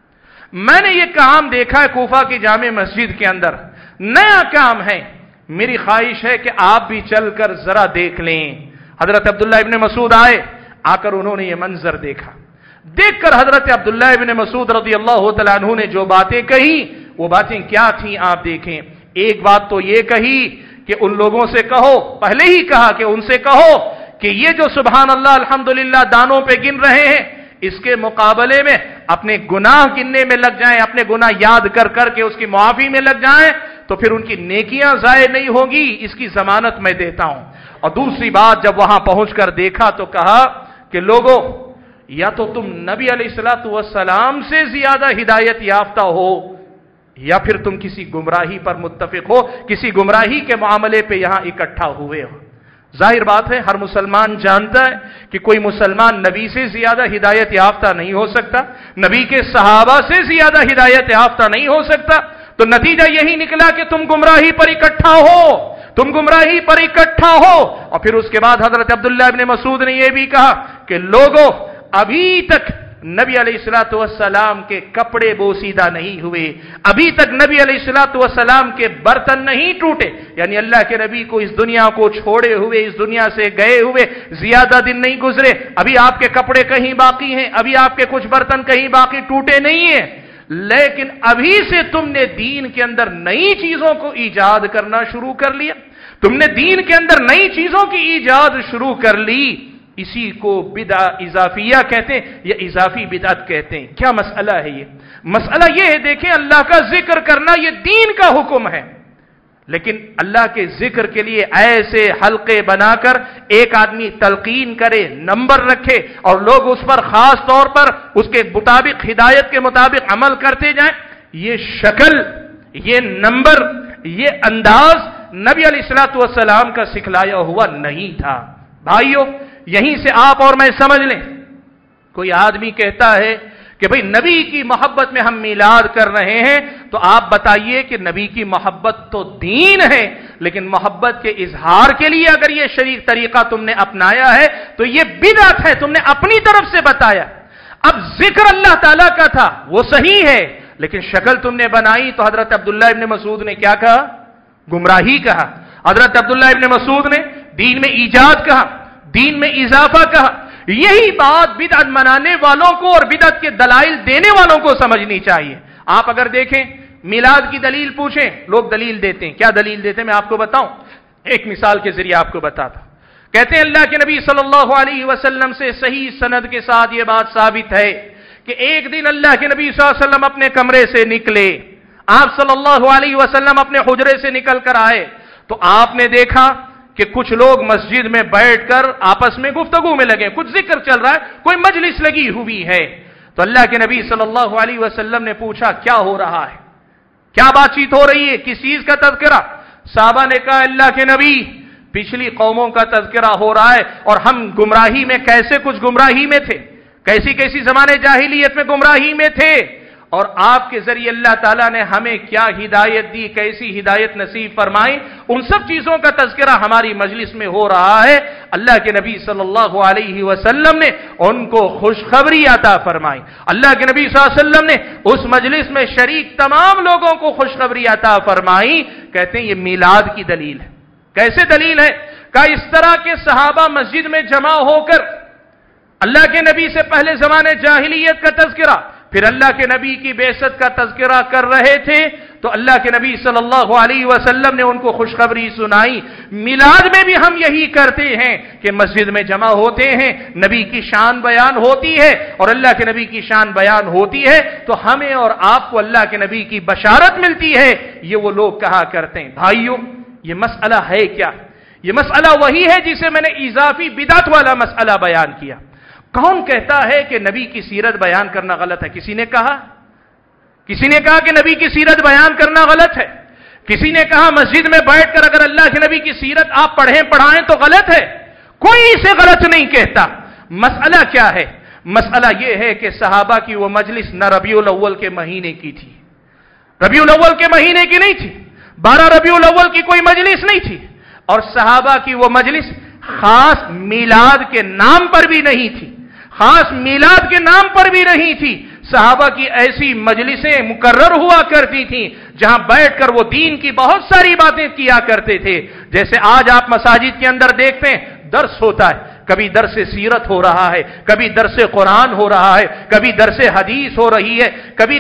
میں نے یہ کام دیکھا ہے کوفہ کی جامع مسجد کے اندر، نیا کام ہے، میری خواہش ہے کہ آپ بھی چل کر ذرا دیکھ لیں. حضرت عبداللہ ابن مسعود آئے، آ کر انہوں نے یہ منظر دیکھا. دیکھ کر حضرت عبداللہ ابن مسعود رضی اللہ تعالیٰ عنہ نے جو باتیں کہی وہ باتیں کیا تھیں آپ دیکھیں. ایک بات تو یہ کہی کہ ان لوگوں سے کہو، پہلے ہی کہا کہ ان سے کہو کہ یہ جو سبحان اللہ الحمدللہ دانوں پہ گن رہے ہیں، اس کے مقابلے میں اپنے گناہ گننے میں لگ جائیں، اپنے گناہ یاد کر کر کے اس کی معافی میں لگ جائیں، تو پھر ان کی نیکیاں ضائع نہیں ہوگی، اس کی ضمانت میں دیتا ہوں. اور دوسری بات جب وہاں پہنچ کر دیکھا تو کہا کہ لوگوں، یا تو تم نبی علیہ الصلوۃ والسلام سے زیادہ ہدایت یافتہ ہو، یا پھر تم کسی گمراہی پر متفق ہو، کسی گمراہی کے معاملے پہ یہاں اکٹھا ہوئے ہو. ظاہر بات ہے ہر مسلمان جانتا ہے کہ کوئی مسلمان نبی سے زیادہ ہدایت یافتہ نہیں ہو سکتا، نبی کے صحابہ سے زیادہ ہدایت یافتہ نہیں ہو سکتا. تو نتیجہ یہی نکلا کہ تم گمراہی پر اکٹھا ہو، تم گمراہی پر اکٹھا ہو. اور پھر اس کے بعد حضرت عبداللہ ابن مسعود نے یہ بھی کہا کہ لوگوں، ابھی تک نبی علیہ الصلوۃ والسلام کے کپڑے بوسیدہ نہیں ہوئے، ابھی تک نبی علیہ الصلوۃ والسلام کے برتن نہیں ٹوٹے، یعنی اللہ کے نبی کو اس دنیا کو چھوڑے ہوئے، اس دنیا سے گئے ہوئے زیادہ دن نہیں گزرے، ابھی آپ کے کپڑے کہیں باقی ہیں، ابھی آپ کے کچھ برتن کہیں باقی ٹوٹے نہیں ہیں. لیکن ابھی سے تم نے دین کے اندر نئی چیزوں کو ایجاد کرنا شروع کر لیا، تم نے دین کے اندر نئی چیزوں کی ایجاد شروع کر لی. اسی کو بدعہ اضافیہ کہتے ہیں یا اضافی بدعت کہتے ہیں. کیا مسئلہ ہے یہ؟ مسئلہ یہ ہے، دیکھیں اللہ کا ذکر کرنا یہ دین کا حکم ہے، لیکن اللہ کے ذکر کے لیے ایسے حلقے بنا کر ایک آدمی تلقین کرے، نمبر رکھے اور لوگ اس پر خاص طور پر اس کے مطابق، ہدایت کے مطابق عمل کرتے جائیں، یہ شکل، یہ نمبر، یہ انداز نبی علیہ الصلوۃ والسلام کا سکھلایا ہوا نہیں تھا۔ بھائیو، یہیں سے آپ اور میں سمجھ لیں، کوئی آدمی کہتا ہے کہ بھئی نبی کی محبت میں ہم میلاد کر رہے ہیں، تو آپ بتائیے کہ نبی کی محبت تو دین ہے، لیکن محبت کے اظہار کے لیے اگر یہ شریک طریقہ تم نے اپنایا ہے تو یہ بدعت ہے، تم نے اپنی طرف سے بتایا۔ اب ذکر اللہ تعالیٰ کا تھا، وہ صحیح ہے، لیکن شکل تم نے بنائی تو حضرت عبداللہ ابن مسعود نے کیا کہا؟ گمراہی کہا۔ حضرت عبداللہ ابن مسعود نے دین میں ایجاد کہا، دین میں اضافہ کہا۔ یہی بات بدعت منانے والوں کو اور بدعت کے دلائل دینے والوں کو سمجھنی چاہیے۔ آپ اگر دیکھیں، میلاد کی دلیل پوچھیں، لوگ دلیل دیتے ہیں۔ کیا دلیل دیتے ہیں میں آپ کو بتاؤں، ایک مثال کے ذریعے آپ کو بتاتا ہوں۔ کہتے ہیں اللہ کے نبی صلی اللہ علیہ وسلم سے صحیح سند کے ساتھ یہ بات ثابت ہے کہ ایک دن اللہ کے نبی صلی اللہ علیہ وسلم اپنے کمرے سے نکلے، آپ صلی اللہ علیہ وسلم اپنے حجرے سے نکل کر آئے تو آپ نے دیکھا کہ کچھ لوگ مسجد میں بیٹھ کر آپس میں گفتگو میں لگے، کچھ ذکر چل رہا ہے، کوئی مجلس لگی ہوئی ہے۔ تو اللہ کے نبی صلی اللہ علیہ وسلم نے پوچھا کیا ہو رہا ہے، کیا بات چیت ہو رہی ہے، کس چیز کا تذکرہ؟ صحابہ نے کہا اللہ کے نبی، پچھلی قوموں کا تذکرہ ہو رہا ہے اور ہم گمراہی میں، کیسے کچھ گمراہی میں تھے، کیسی زمانے جاہلیت میں گمراہی میں تھے، اور آپ کے ذریعے اللہ تعالیٰ نے ہمیں کیا ہدایت دی، کیسی ہدایت نصیب فرمائی، ان سب چیزوں کا تذکرہ ہماری مجلس میں ہو رہا ہے۔ اللہ کے نبی صلی اللہ علیہ وسلم نے ان کو خوشخبری عطا فرمائی۔ اللہ کے نبی صلی اللہ علیہ وسلم نے اس مجلس میں شریک تمام لوگوں کو خوشخبری عطا فرمائی۔ کہتے ہیں یہ میلاد کی دلیل ہے۔ کیسے دلیل ہے؟ کہ اس طرح کے صحابہ مسجد میں جمع ہو کر اللہ کے نبی سے پہلے زمانے جاہلیت کا تذکرہ، پھر اللہ کے نبی کی بعثت کا تذکرہ کر رہے تھے، تو اللہ کے نبی صلی اللہ علیہ وسلم نے ان کو خوشخبری سنائی۔ میلاد میں بھی ہم یہی کرتے ہیں کہ مسجد میں جمع ہوتے ہیں، نبی کی شان بیان ہوتی ہے، اور اللہ کے نبی کی شان بیان ہوتی ہے تو ہمیں اور آپ کو اللہ کے نبی کی بشارت ملتی ہے، یہ وہ لوگ کہا کرتے ہیں۔ بھائیوں، یہ مسئلہ ہے کیا؟ یہ مسئلہ وہی ہے جسے میں نے اضافی بدعت والا مسئلہ بیان کیا۔ کون کہتا ہے کہ نبی کی سیرت بیان کرنا غلط ہے؟ کسی نے کہا کہ نبی کی سیرت بیان کرنا غلط ہے؟ کسی نے کہا مسجد میں بیٹھ کر اگر اللہ کے نبی کی سیرت آپ پڑھائیں تو غلط ہے؟ کوئی اسے غلط نہیں کہتا۔ مسئلہ کیا ہے؟ مسئلہ یہ ہے کہ صحابہ کی وہ مجلس نہ ربیع الاول کے مہینے کی تھی، ربیع الاول کے مہینے کی نہیں تھی، 12 ربیع الاول کی کوئی مجلس نہیں تھی، اور صحابہ کی وہ مجلس خاص میلاد کے نام پر بھی نہیں تھی، خاص میلاد کے نام پر بھی نہیں تھی۔ صحابہ کی ایسی مجلسیں مقرر ہوا کرتی تھیں جہاں بیٹھ کر وہ دین کی بہت ساری باتیں کیا کرتے تھے۔ جیسے آج آپ مساجد کے اندر دیکھتے ہیں درس ہوتا ہے، کبھی درس سیرت ہو رہا ہے، کبھی درس قرآن ہو رہا ہے، کبھی درس حدیث ہو رہی ہے،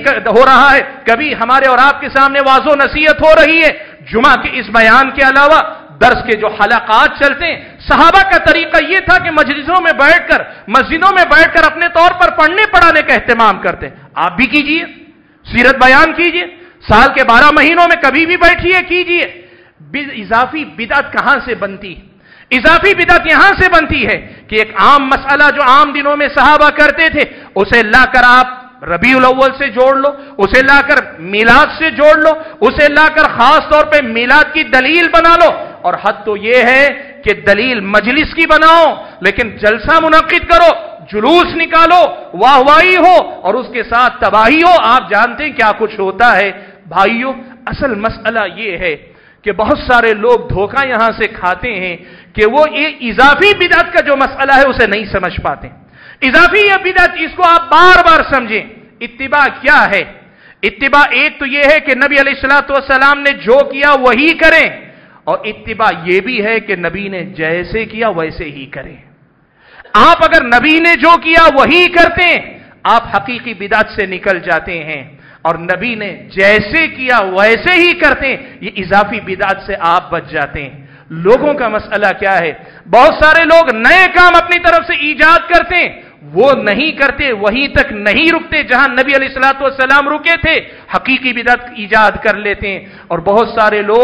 کبھی ہمارے اور آپ کے سامنے واعظ و نصیحت ہو رہی ہے۔ جمعہ کے اس بیان کے علاوہ درس کے جو حلقات چلتے ہیں، صحابہ کا طریقہ یہ تھا کہ مسجدوں میں بیٹھ کر اپنے طور پر پڑھنے پڑھانے کا اہتمام کرتے ہیں۔ آپ بھی کیجئے، سیرت بیان کیجئے، سال کے 12 مہینوں میں کبھی بھی بیٹھیے کیجئے۔ اضافی بدعت کہاں سے بنتی ہے؟ اضافی بدعت یہاں سے بنتی ہے کہ ایک عام مسئلہ جو عام دنوں میں صحابہ کرتے تھے اسے لا کر آپ ربیع الاول سے جوڑ لو، اسے لا کر میلاد سے جوڑ لو، اسے لا کر خاص طور پہ میلاد کی دلیل بنا لو، اور حد تو یہ ہے کہ دلیل مجلس کی بناؤ، لیکن جلسہ منعقد کرو، جلوس نکالو، واہوائی ہو اور اس کے ساتھ تباہی ہو۔ آپ جانتے ہیں کیا کچھ ہوتا ہے۔ بھائیوں، اصل مسئلہ یہ ہے کہ بہت سارے لوگ دھوکہ یہاں سے کھاتے ہیں کہ وہ یہ اضافی بدعت کا جو مسئلہ ہے اسے نہیں سمجھ پاتے۔ اضافی یہ بدعت، اس کو آپ بار بار سمجھیں۔ اتباع کیا ہے؟ اتباع ایک تو یہ ہے کہ نبی علیہ الصلوۃ والسلام نے جو کیا وہی کریں، اور اتباع یہ بھی ہے کہ نبی نے جیسے کیا ویسے ہی کریں۔ آپ اگر نبی نے جو کیا وہی کرتے ہیں، آپ حقیقی بدعت سے نکل جاتے ہیں، اور نبی نے جیسے کیا ویسے ہی کرتے ہیں، یہ اضافی بدعت سے آپ بچ جاتے ہیں۔ لوگوں کا مسئلہ کیا ہے؟ بہت سارے لوگ نئے کام اپنی طرف سے ایجاد کرتے ہیں، وہ نہیں کرتے، وہیں تک نہیں رکتے جہاں نبی علیہ الصلوۃ والسلام رکے تھے، حقیقی بدعت ایجاد کر لیتے ہیں۔ اور بہت سارے لوگ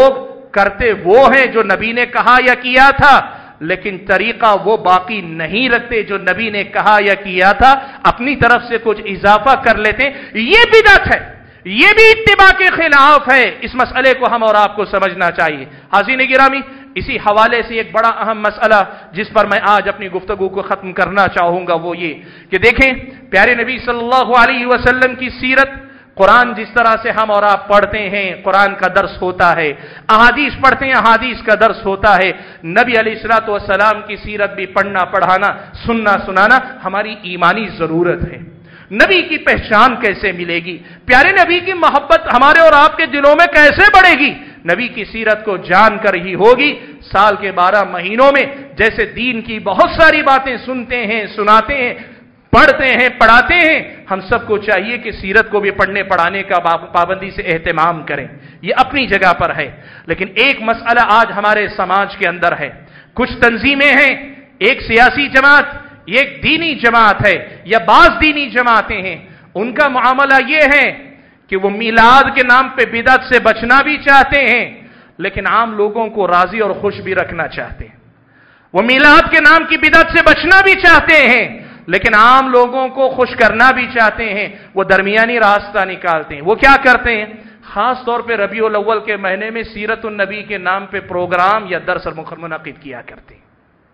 کرتے وہ ہیں جو نبی نے کہا یا کیا تھا، لیکن طریقہ وہ باقی نہیں رکھتے جو نبی نے کہا یا کیا تھا، اپنی طرف سے کچھ اضافہ کر لیتے ہیں، یہ بدعت ہے، یہ بھی اتباع کے خلاف ہے۔ اس مسئلے کو ہم اور آپ کو سمجھنا چاہیے۔ حاضرین گرامی، اسی حوالے سے ایک بڑا اہم مسئلہ جس پر میں آج اپنی گفتگو کو ختم کرنا چاہوں گا وہ یہ کہ دیکھیں پیارے نبی صلی اللہ علیہ وسلم کی سیرت، قرآن جس طرح سے ہم اور آپ پڑھتے ہیں، قرآن کا درس ہوتا ہے، احادیث پڑھتے ہیں، احادیث کا درس ہوتا ہے، نبی علیہ الصلوۃ والسلام کی سیرت بھی پڑھنا، پڑھانا، سننا، سنانا ہماری ایمانی ضرورت ہے۔ نبی کی پہچان کیسے ملے گی؟ پیارے نبی کی محبت ہمارے اور آپ کے دلوں میں کیسے بڑھے گی؟ نبی کی سیرت کو جان کر ہی ہوگی۔ سال کے 12 مہینوں میں جیسے دین کی بہت ساری باتیں سنتے ہیں، سناتے ہیں، پڑھتے ہیں، پڑھاتے ہیں، ہم سب کو چاہیے کہ سیرت کو بھی پڑھنے پڑھانے کا پابندی سے اہتمام کریں۔ یہ اپنی جگہ پر ہے، لیکن ایک مسئلہ آج ہمارے سماج کے اندر ہے۔ کچھ تنظیمیں ہیں، ایک سیاسی جماعت، ایک دینی جماعت ہے یا بعض دینی جماعتیں ہیں، ان کا معاملہ یہ ہے کہ وہ میلاد کے نام پہ بدعت سے بچنا بھی چاہتے ہیں، لیکن عام لوگوں کو راضی اور خوش بھی رکھنا چاہتے ہیں۔ وہ میلاد کے نام کی بدعت سے بچنا بھی چاہتے ہیں، لیکن عام لوگوں کو خوش کرنا بھی چاہتے ہیں۔ وہ درمیانی راستہ نکالتے ہیں۔ وہ کیا کرتے ہیں؟ خاص طور پہ ربیع الاول کے مہینے میں سیرت النبی کے نام پہ پروگرام یا درس منعقد کیا کرتے ہیں۔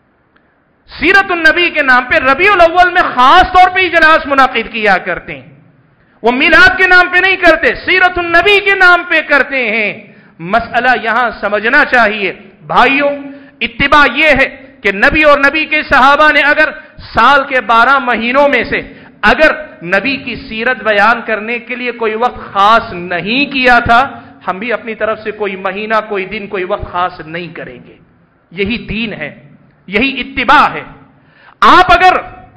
سیرت النبی کے نام پہ ربیع الاول میں خاص طور پہ اجلاس منعقد کیا کرتے ہیں۔ وہ میلاد کے نام پہ نہیں کرتے، سیرت النبی کے نام پہ کرتے ہیں۔ مسئلہ یہاں سمجھنا چاہیے بھائیوں، اتباع یہ ہے کہ نبی اور نبی کے صحابہ نے اگر سال کے 12 مہینوں میں سے اگر نبی کی سیرت بیان کرنے کے لیے کوئی وقت خاص نہیں کیا تھا، ہم بھی اپنی طرف سے کوئی مہینہ، کوئی دن، کوئی وقت خاص نہیں کریں گے۔ یہی دین ہے، یہی اتباع ہے۔ آپ اگر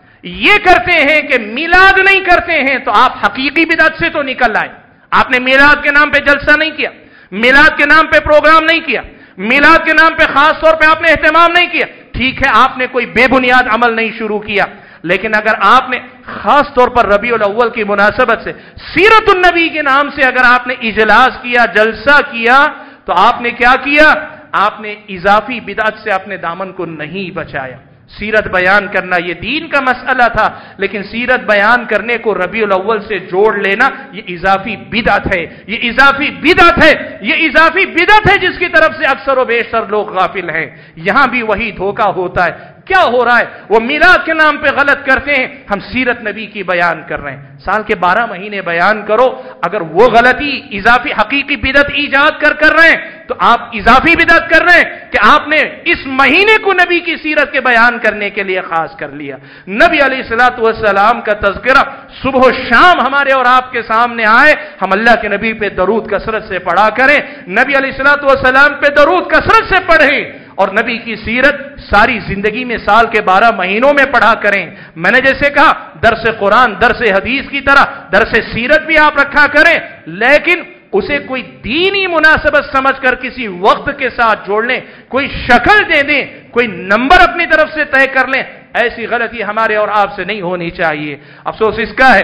یہ کرتے ہیں کہ میلاد نہیں کرتے ہیں تو آپ حقیقی بدعت سے تو نکل آئے۔ آپ نے میلاد کے نام پہ جلسہ نہیں کیا، میلاد کے نام پہ پروگرام نہیں کیا، میلاد کے نام پہ خاص طور پہ آپ نے اہتمام نہیں کیا، ٹھیک ہے آپ نے کوئی بے بنیاد عمل نہیں شروع کیا، لیکن اگر آپ نے خاص طور پر ربیع الاول کی مناسبت سے سیرت النبی کے نام سے اگر آپ نے اجلاس کیا، جلسہ کیا، تو آپ نے کیا کیا؟ آپ نے اضافی بدعت سے اپنے دامن کو نہیں بچایا۔ سیرت بیان کرنا یہ دین کا مسئلہ تھا، لیکن سیرت بیان کرنے کو ربیع الاول سے جوڑ لینا یہ اضافی بدعت ہے، یہ اضافی بدعت ہے، یہ اضافی بدعت ہے جس کی طرف سے اکثر و بیشتر لوگ غافل ہیں۔ یہاں بھی وہی دھوکہ ہوتا ہے۔ کیا ہو رہا ہے؟ وہ میلاد کے نام پہ غلط کرتے ہیں، ہم سیرت نبی کی بیان کر رہے ہیں۔ سال کے 12 مہینے بیان کرو، اگر وہ غلطی اضافی حقیقی بدعت ایجاد کر رہے ہیں تو آپ اضافی بدعت کر رہے ہیں کہ آپ نے اس مہینے کو نبی کی سیرت کے بیان کرنے کے لیے خاص کر لیا۔ نبی علیہ الصلوۃ والسلام کا تذکرہ صبح و شام ہمارے اور آپ کے سامنے آئے، ہم اللہ کے نبی پہ درود کثرت سے پڑھا کریں، نبی علیہ الصلوۃ والسلام پہ درود کثرت سے پڑھیں، اور نبی کی سیرت ساری زندگی میں سال کے 12 مہینوں میں پڑھا کریں۔ میں نے جیسے کہا درس قرآن، درس حدیث کی طرح درس سیرت بھی آپ رکھا کریں، لیکن اسے کوئی دینی مناسبت سمجھ کر کسی وقت کے ساتھ جوڑ لیں، کوئی شکل دے دیں، کوئی نمبر اپنی طرف سے طے کر لیں۔ ایسی غلطی ہمارے اور آپ سے نہیں ہونی چاہیے۔ افسوس اس کا ہے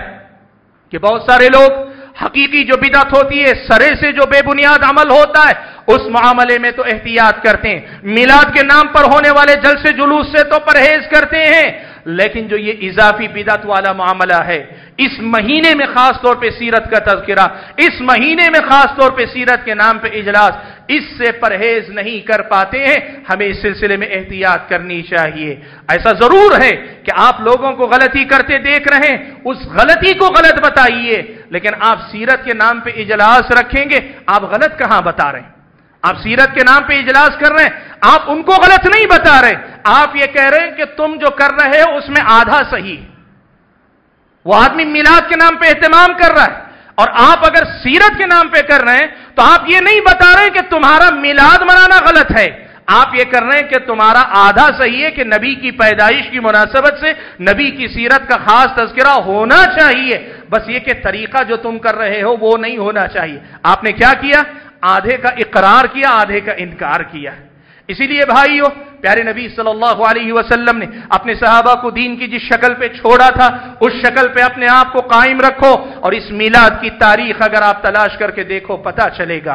کہ بہت سارے لوگ حقیقی جو بدعت ہوتی ہے، سرے سے جو بے بنیاد عمل ہوتا ہے، اس معاملے میں تو احتیاط کرتے ہیں، میلاد کے نام پر ہونے والے جلسے جلوس سے تو پرہیز کرتے ہیں، لیکن جو یہ اضافی بدعت والا معاملہ ہے، اس مہینے میں خاص طور پہ سیرت کا تذکرہ، اس مہینے میں خاص طور پہ سیرت کے نام پہ اجلاس، اس سے پرہیز نہیں کر پاتے ہیں۔ ہمیں اس سلسلے میں احتیاط کرنی چاہیے۔ ایسا ضرور ہے کہ آپ لوگوں کو غلطی کرتے دیکھ رہے ہیں، اس غلطی کو غلط بتائیے، لیکن آپ سیرت کے نام پہ اجلاس رکھیں گے، آپ غلط کہاں بتا رہے ہیں؟ آپ سیرت کے نام پہ اجلاس کر رہے ہیں، آپ ان کو غلط نہیں بتا رہے، آپ یہ کہہ رہے ہیں کہ تم جو کر رہے ہو اس میں آدھا صحیح۔ وہ آدمی میلاد کے نام پہ اہتمام کر رہا ہے اور آپ اگر سیرت کے نام پہ کر رہے ہیں تو آپ یہ نہیں بتا رہے کہ تمہارا میلاد منانا غلط ہے، آپ یہ کر رہے ہیں کہ تمہارا آدھا صحیح ہے کہ نبی کی پیدائش کی مناسبت سے نبی کی سیرت کا خاص تذکرہ ہونا چاہیے، بس یہ کہ طریقہ جو تم کر رہے ہو وہ نہیں ہونا چاہیے۔ آپ نے کیا کیا؟ آدھے کا اقرار کیا، آدھے کا انکار کیا۔ اسی لیے بھائیو، پیارے نبی صلی اللہ علیہ وسلم نے اپنے صحابہ کو دین کی جس شکل پہ چھوڑا تھا اس شکل پہ اپنے آپ کو قائم رکھو، اور اس میلاد کی تاریخ اگر آپ تلاش کر کے دیکھو پتہ چلے گا۔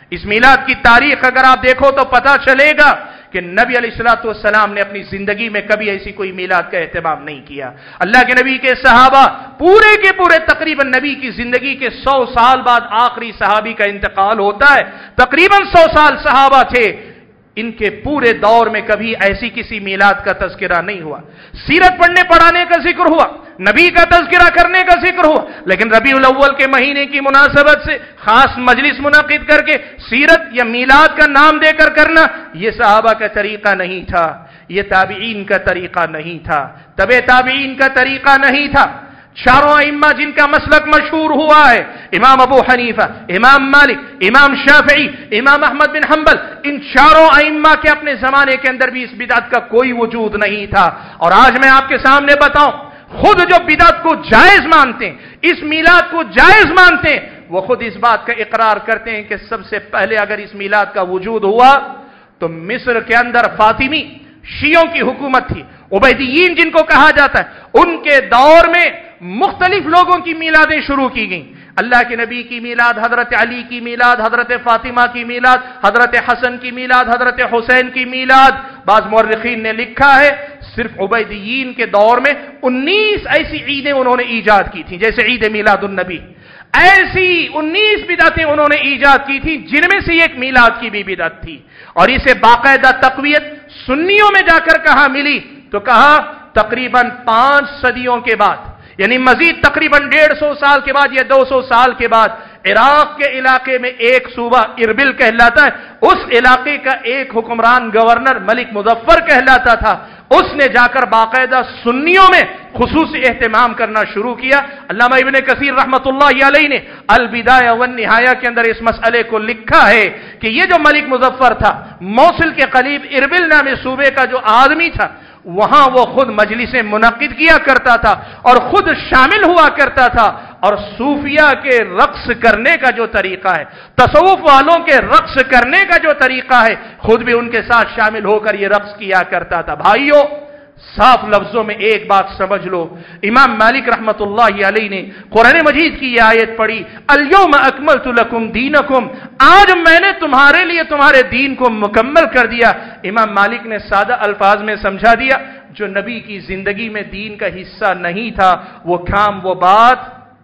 اس میلاد کی تاریخ اگر آپ دیکھو تو پتہ چلے گا کہ نبی علیہ الصلوۃ والسلام نے اپنی زندگی میں کبھی ایسی کوئی میلاد کا اہتمام نہیں کیا۔ اللہ کے نبی کے صحابہ پورے کے پورے تقریباً نبی کی زندگی کے 100 سال بعد آخری صحابی کا انتقال ہوتا ہے، تقریباً 100 سال صحابہ تھے، ان کے پورے دور میں کبھی ایسی کسی میلاد کا تذکرہ نہیں ہوا۔ سیرت پڑھنے پڑھانے کا ذکر ہوا، نبی کا تذکرہ کرنے کا ذکر ہوا، لیکن ربیع الاول کے مہینے کی مناسبت سے خاص مجلس منعقد کر کے سیرت یا میلاد کا نام دے کر کرنا، یہ صحابہ کا طریقہ نہیں تھا، یہ تابعین کا طریقہ نہیں تھا، تبع تابعین کا طریقہ نہیں تھا۔ چاروں ائمہ جن کا مسلک مشہور ہوا ہے، امام ابو حنیفہ، امام مالک، امام شافعی، امام احمد بن حنبل، ان چاروں ائمہ کے اپنے زمانے کے اندر بھی اس بدعت کا کوئی وجود نہیں تھا۔ اور آج میں آپ کے سامنے بتاؤں، خود جو بدعت کو جائز مانتے ہیں، اس میلاد کو جائز مانتے ہیں، وہ خود اس بات کا اقرار کرتے ہیں کہ سب سے پہلے اگر اس میلاد کا وجود ہوا تو مصر کے اندر فاطمی شیعوں کی حکومت تھی، عبیدیین جن کو کہا جاتا ہے، ان کے دور میں مختلف لوگوں کی میلادیں شروع کی گئیں۔ اللہ کے نبی کی میلاد، حضرت علی کی میلاد، حضرت فاطمہ کی میلاد، حضرت حسن کی میلاد، حضرت حسین کی میلاد۔ بعض مورخین نے لکھا ہے صرف عبیدیین کے دور میں 19 ایسی عیدیں انہوں نے ایجاد کی تھیں، جیسے عید میلاد النبی، ایسی 19 بدعتیں انہوں نے ایجاد کی تھیں، جن میں سے ایک میلاد کی بھی بدعت تھی۔ اور اسے باقاعدہ تقویت سنیوں میں جا کر کہاں ملی تو کہا تقریباً 5 صدیوں کے بعد، یعنی مزید تقریباً 150 سال کے بعد یا 200 سال کے بعد، عراق کے علاقے میں ایک صوبہ اربل کہلاتا ہے، اس علاقے کا ایک حکمران گورنر ملک مظفر کہلاتا تھا، اس نے جا کر باقاعدہ سنیوں میں خصوصی اہتمام کرنا شروع کیا۔ علامہ ابن کثیر رحمۃ اللہ علیہ نے البدایہ والنہایہ کے اندر اس مسئلے کو لکھا ہے کہ یہ جو ملک مظفر تھا، موصل کے قریب اربل نامی صوبے کا جو آدمی تھا، وہاں وہ خود مجلسیں منعقد کیا کرتا تھا اور خود شامل ہوا کرتا تھا، اور صوفیہ کے رقص کرنے کا جو طریقہ ہے، تصوف والوں کے رقص کرنے کا جو طریقہ ہے، خود بھی ان کے ساتھ شامل ہو کر یہ رقص کیا کرتا تھا۔ بھائیو، صاف لفظوں میں ایک بات سمجھ لو، امام مالک رحمت اللہ علیہ نے قرآن مجید کی یہ آیت پڑھی، الیوم اکملت لکم دینکم، آج میں نے تمہارے لیے تمہارے دین کو مکمل کر دیا۔ امام مالک نے سادہ الفاظ میں سمجھا دیا، جو نبی کی زندگی میں دین کا حصہ نہیں تھا، وہ کام، وہ بات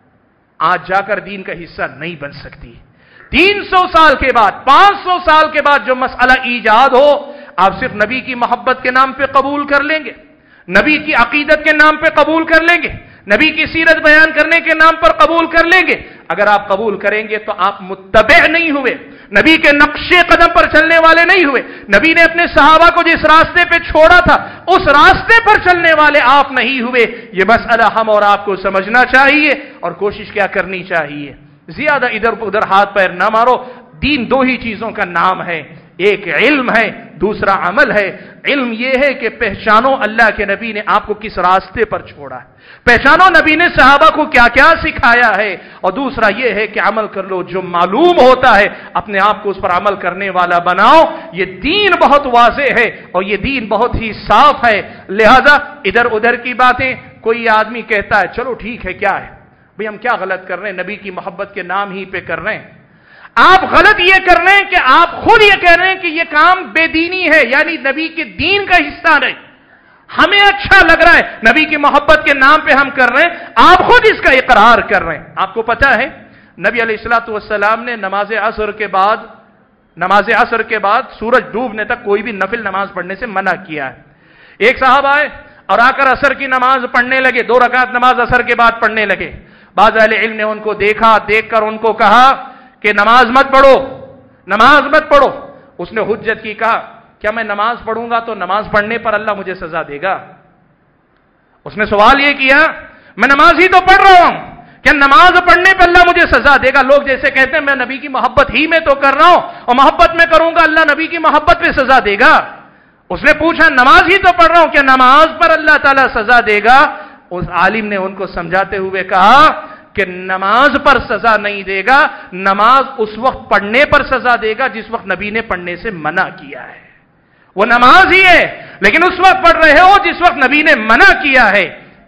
آج جا کر دین کا حصہ نہیں بن سکتی۔ 300 سال کے بعد، 500 سال کے بعد جو مسئلہ ایجاد ہو، آپ صرف نبی کی محبت کے نام پہ قبول کر لیں گے، نبی کی عقیدت کے نام پہ قبول کر لیں گے، نبی کی سیرت بیان کرنے کے نام پر قبول کر لیں گے۔ اگر آپ قبول کریں گے تو آپ متبع نہیں ہوئے، نبی کے نقش قدم پر چلنے والے نہیں ہوئے، نبی نے اپنے صحابہ کو جس راستے پہ چھوڑا تھا اس راستے پر چلنے والے آپ نہیں ہوئے۔ یہ مسئلہ ہم اور آپ کو سمجھنا چاہیے اور کوشش کیا کرنی چاہیے، زیادہ ادھر ادھر ہاتھ پیر نہ مارو۔ دین دو ہی چیزوں کا نام ہے، ایک علم ہے، دوسرا عمل ہے۔ علم یہ ہے کہ پہچانو اللہ کے نبی نے آپ کو کس راستے پر چھوڑا ہے، پہچانو نبی نے صحابہ کو کیا کیا سکھایا ہے، اور دوسرا یہ ہے کہ عمل کر لو، جو معلوم ہوتا ہے اپنے آپ کو اس پر عمل کرنے والا بناؤ۔ یہ دین بہت واضح ہے اور یہ دین بہت ہی صاف ہے، لہذا ادھر ادھر کی باتیں، کوئی آدمی کہتا ہے چلو ٹھیک ہے، کیا ہے بھئی، ہم کیا غلط کر رہے ہیں، نبی کی محبت کے نام ہی پہ کر رہے ہیں۔ آپ غلط یہ کر رہے ہیں کہ آپ خود یہ کہہ رہے ہیں کہ یہ کام بے دینی ہے، یعنی نبی کے دین کا حصہ نہیں۔ ہمیں اچھا لگ رہا ہے، نبی کی محبت کے نام پہ ہم کر رہے ہیں، آپ خود اس کا اقرار کر رہے ہیں۔ آپ کو پتہ ہے نبی علیہ الصلوۃ والسلام نے نماز عصر کے بعد سورج ڈوبنے تک کوئی بھی نفل نماز پڑھنے سے منع کیا ہے۔ ایک صاحب آئے اور آ کر عصر کی نماز پڑھنے لگے، 2 رکعت نماز عصر کے بعد پڑھنے لگے۔ بعض اہل علم نے ان کو دیکھا، دیکھ کر ان کو کہا کہ نماز مت پڑھو، نماز مت پڑھو۔ اس نے حجت کی، کہا کیا میں نماز پڑھوں گا تو نماز پڑھنے پر اللہ مجھے سزا دے گا؟ اس نے سوال یہ کیا، میں نماز ہی تو پڑھ رہا ہوں، کیا نماز پڑھنے پر اللہ مجھے سزا دے گا؟ لوگ جیسے کہتے ہیں میں نبی کی محبت ہی میں تو کر رہا ہوں اور محبت میں کروں گا اللہ نبی کی محبت پہ سزا دے گا۔ اس نے پوچھا نماز ہی تو پڑھ رہا ہوں، کیا نماز پر اللہ تعالیٰ سزا دے گا؟ اس عالم نے ان کو سمجھاتے ہوئے کہا کہ نماز پر سزا نہیں دے گا، نماز اس وقت پڑھنے پر سزا دے گا جس وقت نبی نے پڑھنے سے منع کیا ہے۔ وہ نماز ہی ہے لیکن اس وقت پڑھ رہے ہو جس وقت نبی نے منع کیا ہے۔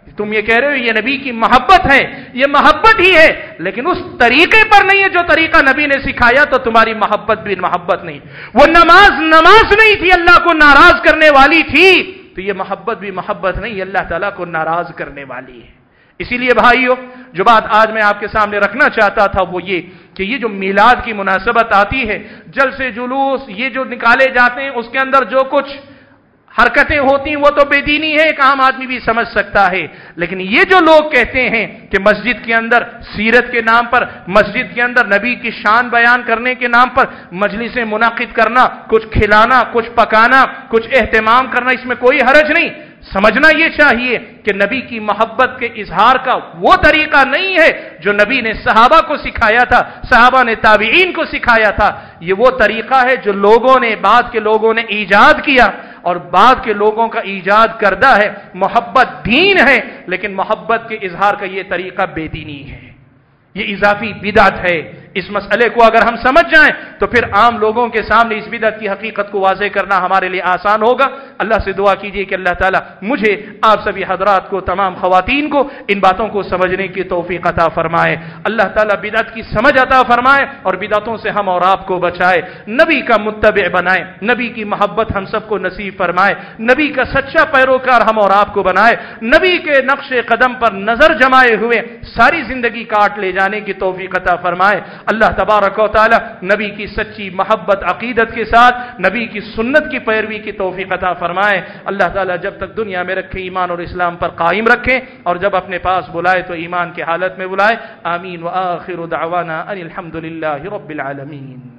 تم یہ کہہ رہے ہو یہ نبی کی محبت ہے، یہ محبت ہی ہے، لیکن اس طریقے پر نہیں ہے جو طریقہ نبی نے سکھایا، تو تمہاری محبت بھی محبت نہیں۔ وہ نماز نہیں تھی، اللہ کو ناراض کرنے والی تھی، تو یہ محبت بھی محبت نہیں، اللہ تعالیٰ کو ناراض کرنے والی ہے۔ اسی لیے بھائیو، جو بات آج میں آپ کے سامنے رکھنا چاہتا تھا وہ یہ کہ یہ جو میلاد کی مناسبت آتی ہے، جلسے جلوس یہ جو نکالے جاتے ہیں، اس کے اندر جو کچھ حرکتیں ہوتی ہیں وہ تو بے دینی ہے، ایک عام آدمی بھی سمجھ سکتا ہے، لیکن یہ جو لوگ کہتے ہیں کہ مسجد کے اندر سیرت کے نام پر، مسجد کے اندر نبی کی شان بیان کرنے کے نام پر مجلسیں منعقد کرنا، کچھ کھلانا، کچھ پکانا، کچھ اہتمام کرنا، اس میں کوئی حرج نہیں۔ سمجھنا یہ چاہیے کہ نبی کی محبت کے اظہار کا وہ طریقہ نہیں ہے جو نبی نے صحابہ کو سکھایا تھا، صحابہ نے تابعین کو سکھایا تھا، یہ وہ طریقہ ہے جو لوگوں نے، بعد کے لوگوں نے ایجاد کیا، اور بعد کے لوگوں کا ایجاد کردہ ہے۔ محبت دین ہے، لیکن محبت کے اظہار کا یہ طریقہ بے دینی ہے، یہ اضافی بدعت ہے۔ اس مسئلے کو اگر ہم سمجھ جائیں تو پھر عام لوگوں کے سامنے اس بدعت کی حقیقت کو واضح کرنا ہمارے لیے آسان ہوگا۔ اللہ سے دعا کیجیے کہ اللہ تعالیٰ مجھے، آپ سبھی حضرات کو، تمام خواتین کو ان باتوں کو سمجھنے کی توفیق عطا فرمائے۔ اللہ تعالیٰ بدعت کی سمجھ عطا فرمائے اور بدعتوں سے ہم اور آپ کو بچائے، نبی کا متبع بنائے، نبی کی محبت ہم سب کو نصیب فرمائے، نبی کا سچا پیروکار ہم اور آپ کو بنائے، نبی کے نقش قدم پر نظر جمائے ہوئے ساری زندگی کاٹ لے جانے کی توفیق عطا فرمائے۔ اللہ تبارک و تعالی نبی کی سچی محبت عقیدت کے ساتھ نبی کی سنت کی پیروی کی توفیق عطا فرمائے۔ اللہ تعالی جب تک دنیا میں رکھے ایمان اور اسلام پر قائم رکھے، اور جب اپنے پاس بلائے تو ایمان کی حالت میں بلائے۔ آمین وآخر دعوانا ان الحمد للہ رب العالمین۔